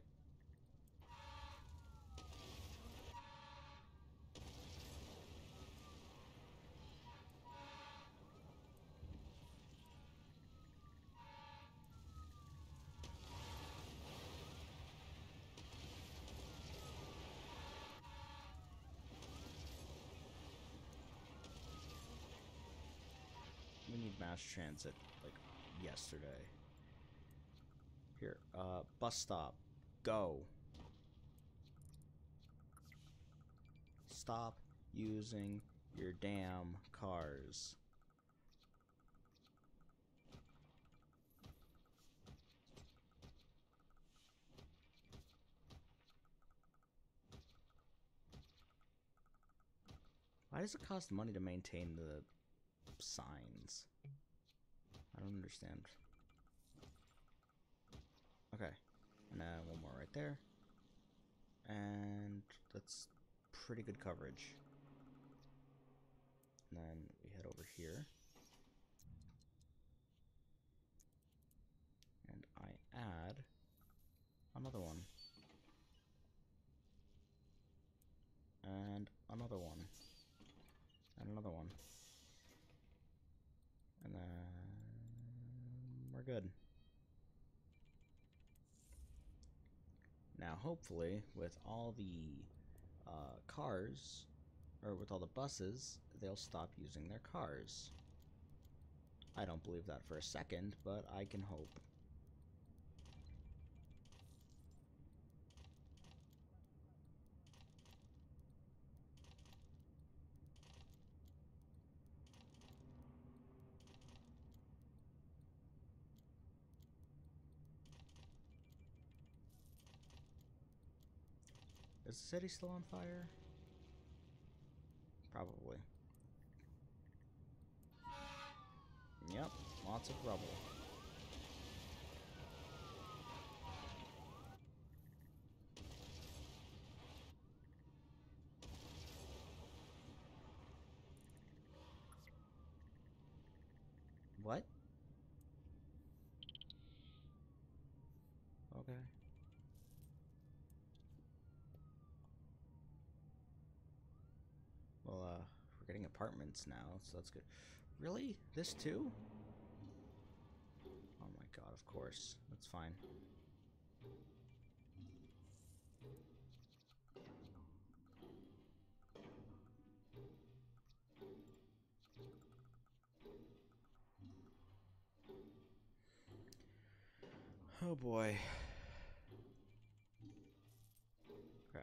We need mass transit, like, yesterday. Here, bus stop. Go. Stop using your damn cars. Why does it cost money to maintain the signs? I don't understand. Okay. And then one more right there. And that's pretty good coverage. And then we head over here. And I add another one. And another one. And another one. And then we're good. Now, hopefully, with all the cars, or with all the buses, they'll stop using their cars. I don't believe that for a second, but I can hope. Is the city still on fire? Probably. Yep, lots of rubble. What? Okay. Well, we're getting apartments now, so that's good. Really? This too? Oh my god, of course. That's fine. Oh boy. Okay.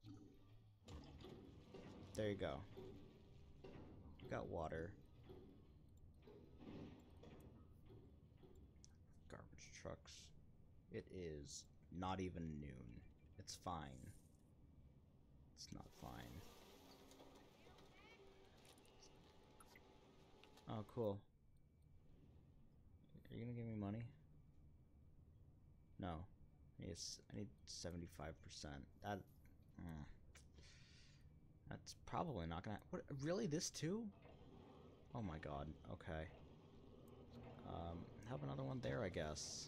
There you go. You got water. Garbage trucks. It is not even noon. It's fine. It's not fine. Oh, cool. Are you gonna give me money? No. Yes, I need 75%. That's probably not gonna. What? Really? This too? Oh my god. Okay. Have another one there, I guess.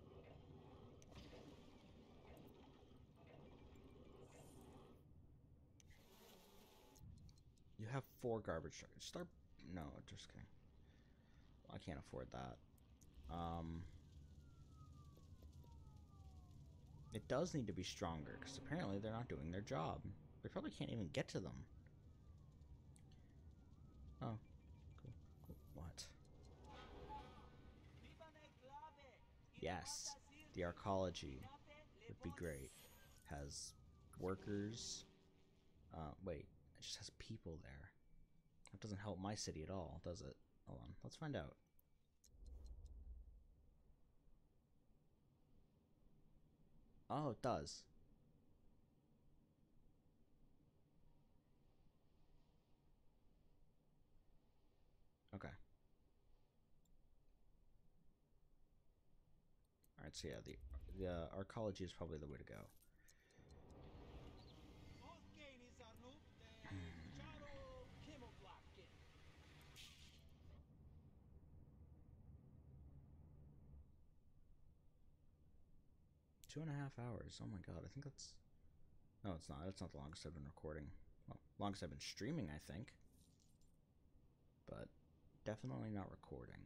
You have 4 garbage trucks. Start. No, just kidding. I can't afford that. It does need to be stronger, because apparently they're not doing their job. We probably can't even get to them. Oh. Cool. Cool. What? Yes. The arcology would be great. Has workers. Wait. It just has people there. That doesn't help my city at all, does it? Hold on. Let's find out. Oh, it does. Okay. Alright, so yeah, the arcology is probably the way to go. 2.5 hours. Oh my god, I think that's... No, it's not. It's not the longest I've been recording. Well, longest I've been streaming, I think. But definitely not recording.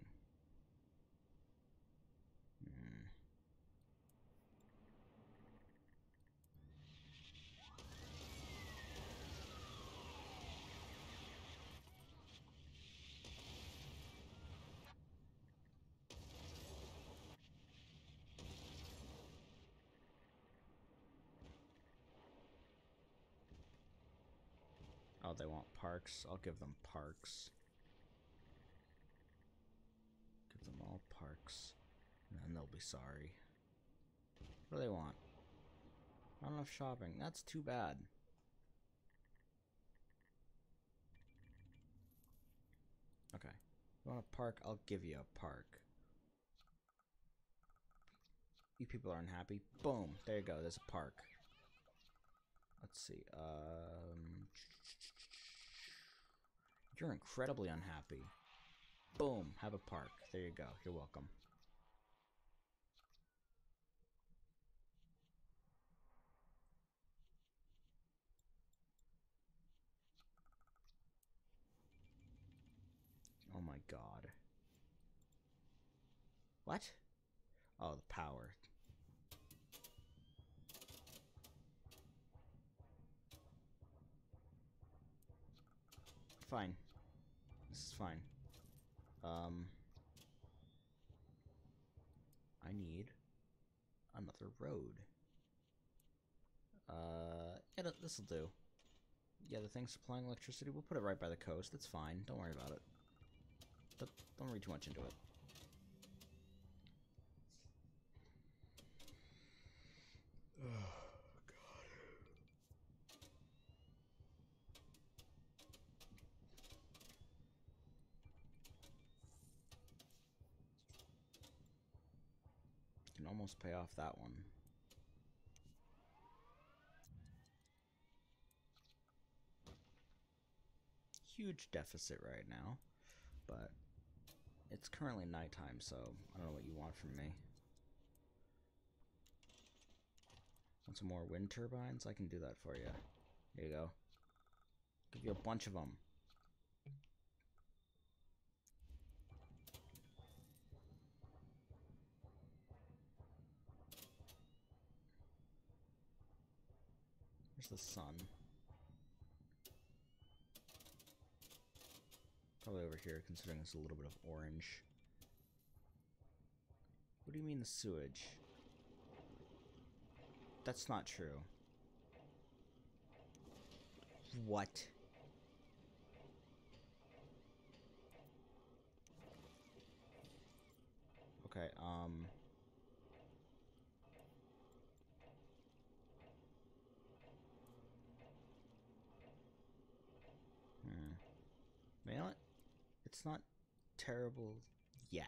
Oh, they want parks? I'll give them parks. Give them all parks. And then they'll be sorry. What do they want? Not enough shopping. That's too bad. Okay. You want a park? I'll give you a park. You people are unhappy. Boom. There you go. There's a park. Let's see. You're incredibly unhappy. Boom. Have a park. There you go. You're welcome. Oh my god. What? Oh, the power. Fine. This is fine. I need another road. Yeah, this'll do. Yeah, the thing supplying electricity, we'll put it right by the coast. It's fine. Don't worry about it. Don't read too much into it. Can almost pay off that one. Huge deficit right now, but it's currently nighttime, so I don't know what you want from me. Want some more wind turbines? I can do that for you. Here you go. Give you a bunch of them. Where's the sun? Probably over here, considering it's a little bit of orange. What do you mean the sewage? That's not true. What? Okay, You know what? It's not terrible yet.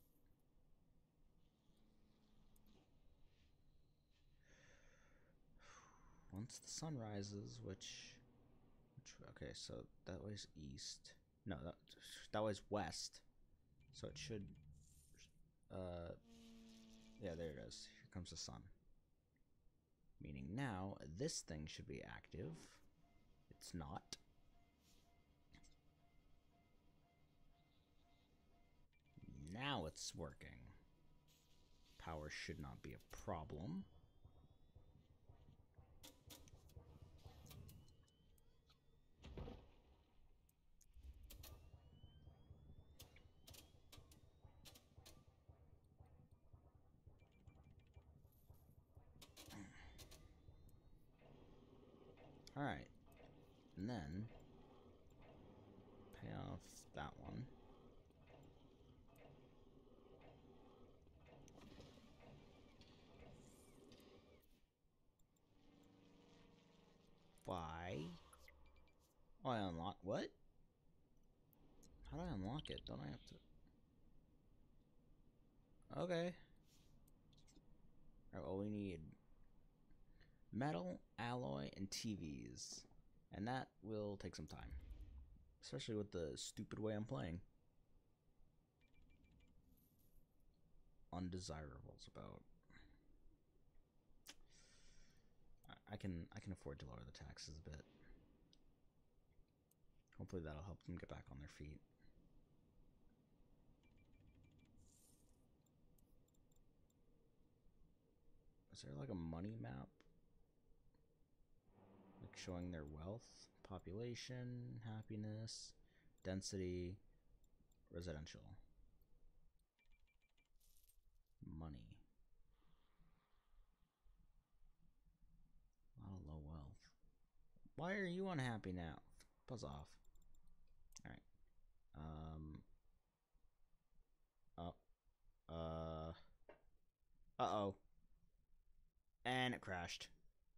Once the sun rises, which okay, so that way's east. No, that way's west. So it should, yeah, there it is. Here comes the sun. Meaning now, this thing should be active. It's not. Now it's working. Power should not be a problem. Alright. And then pay off that one. Why? Oh, I unlock what? How do I unlock it? Don't I have to? Okay. Alright, well, we need metal, alloy, and TVs. And that will take some time. Especially with the stupid way I'm playing. Undesirables about. I can afford to lower the taxes a bit. Hopefully that'll help them get back on their feet. Is there like a money map? Like showing their wealth, population, happiness, density, residential, money. A lot of low wealth. Why are you unhappy now? Buzz off. Alright. Uh-oh. And it crashed.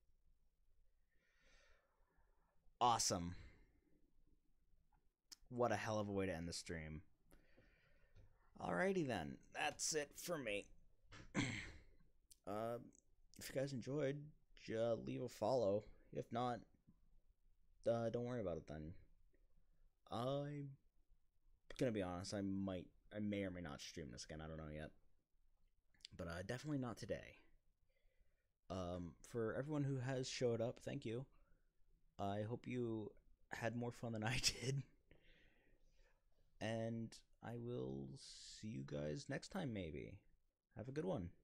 Awesome. What a hell of a way to end the stream. Alrighty then. That's it for me. If you guys enjoyed, leave a follow. If not, don't worry about it then. I'm gonna be honest, I may or may not stream this again, I don't know yet. But definitely not today. For everyone who has showed up, thank you. I hope you had more fun than I did. And I will see you guys next time, maybe. Have a good one.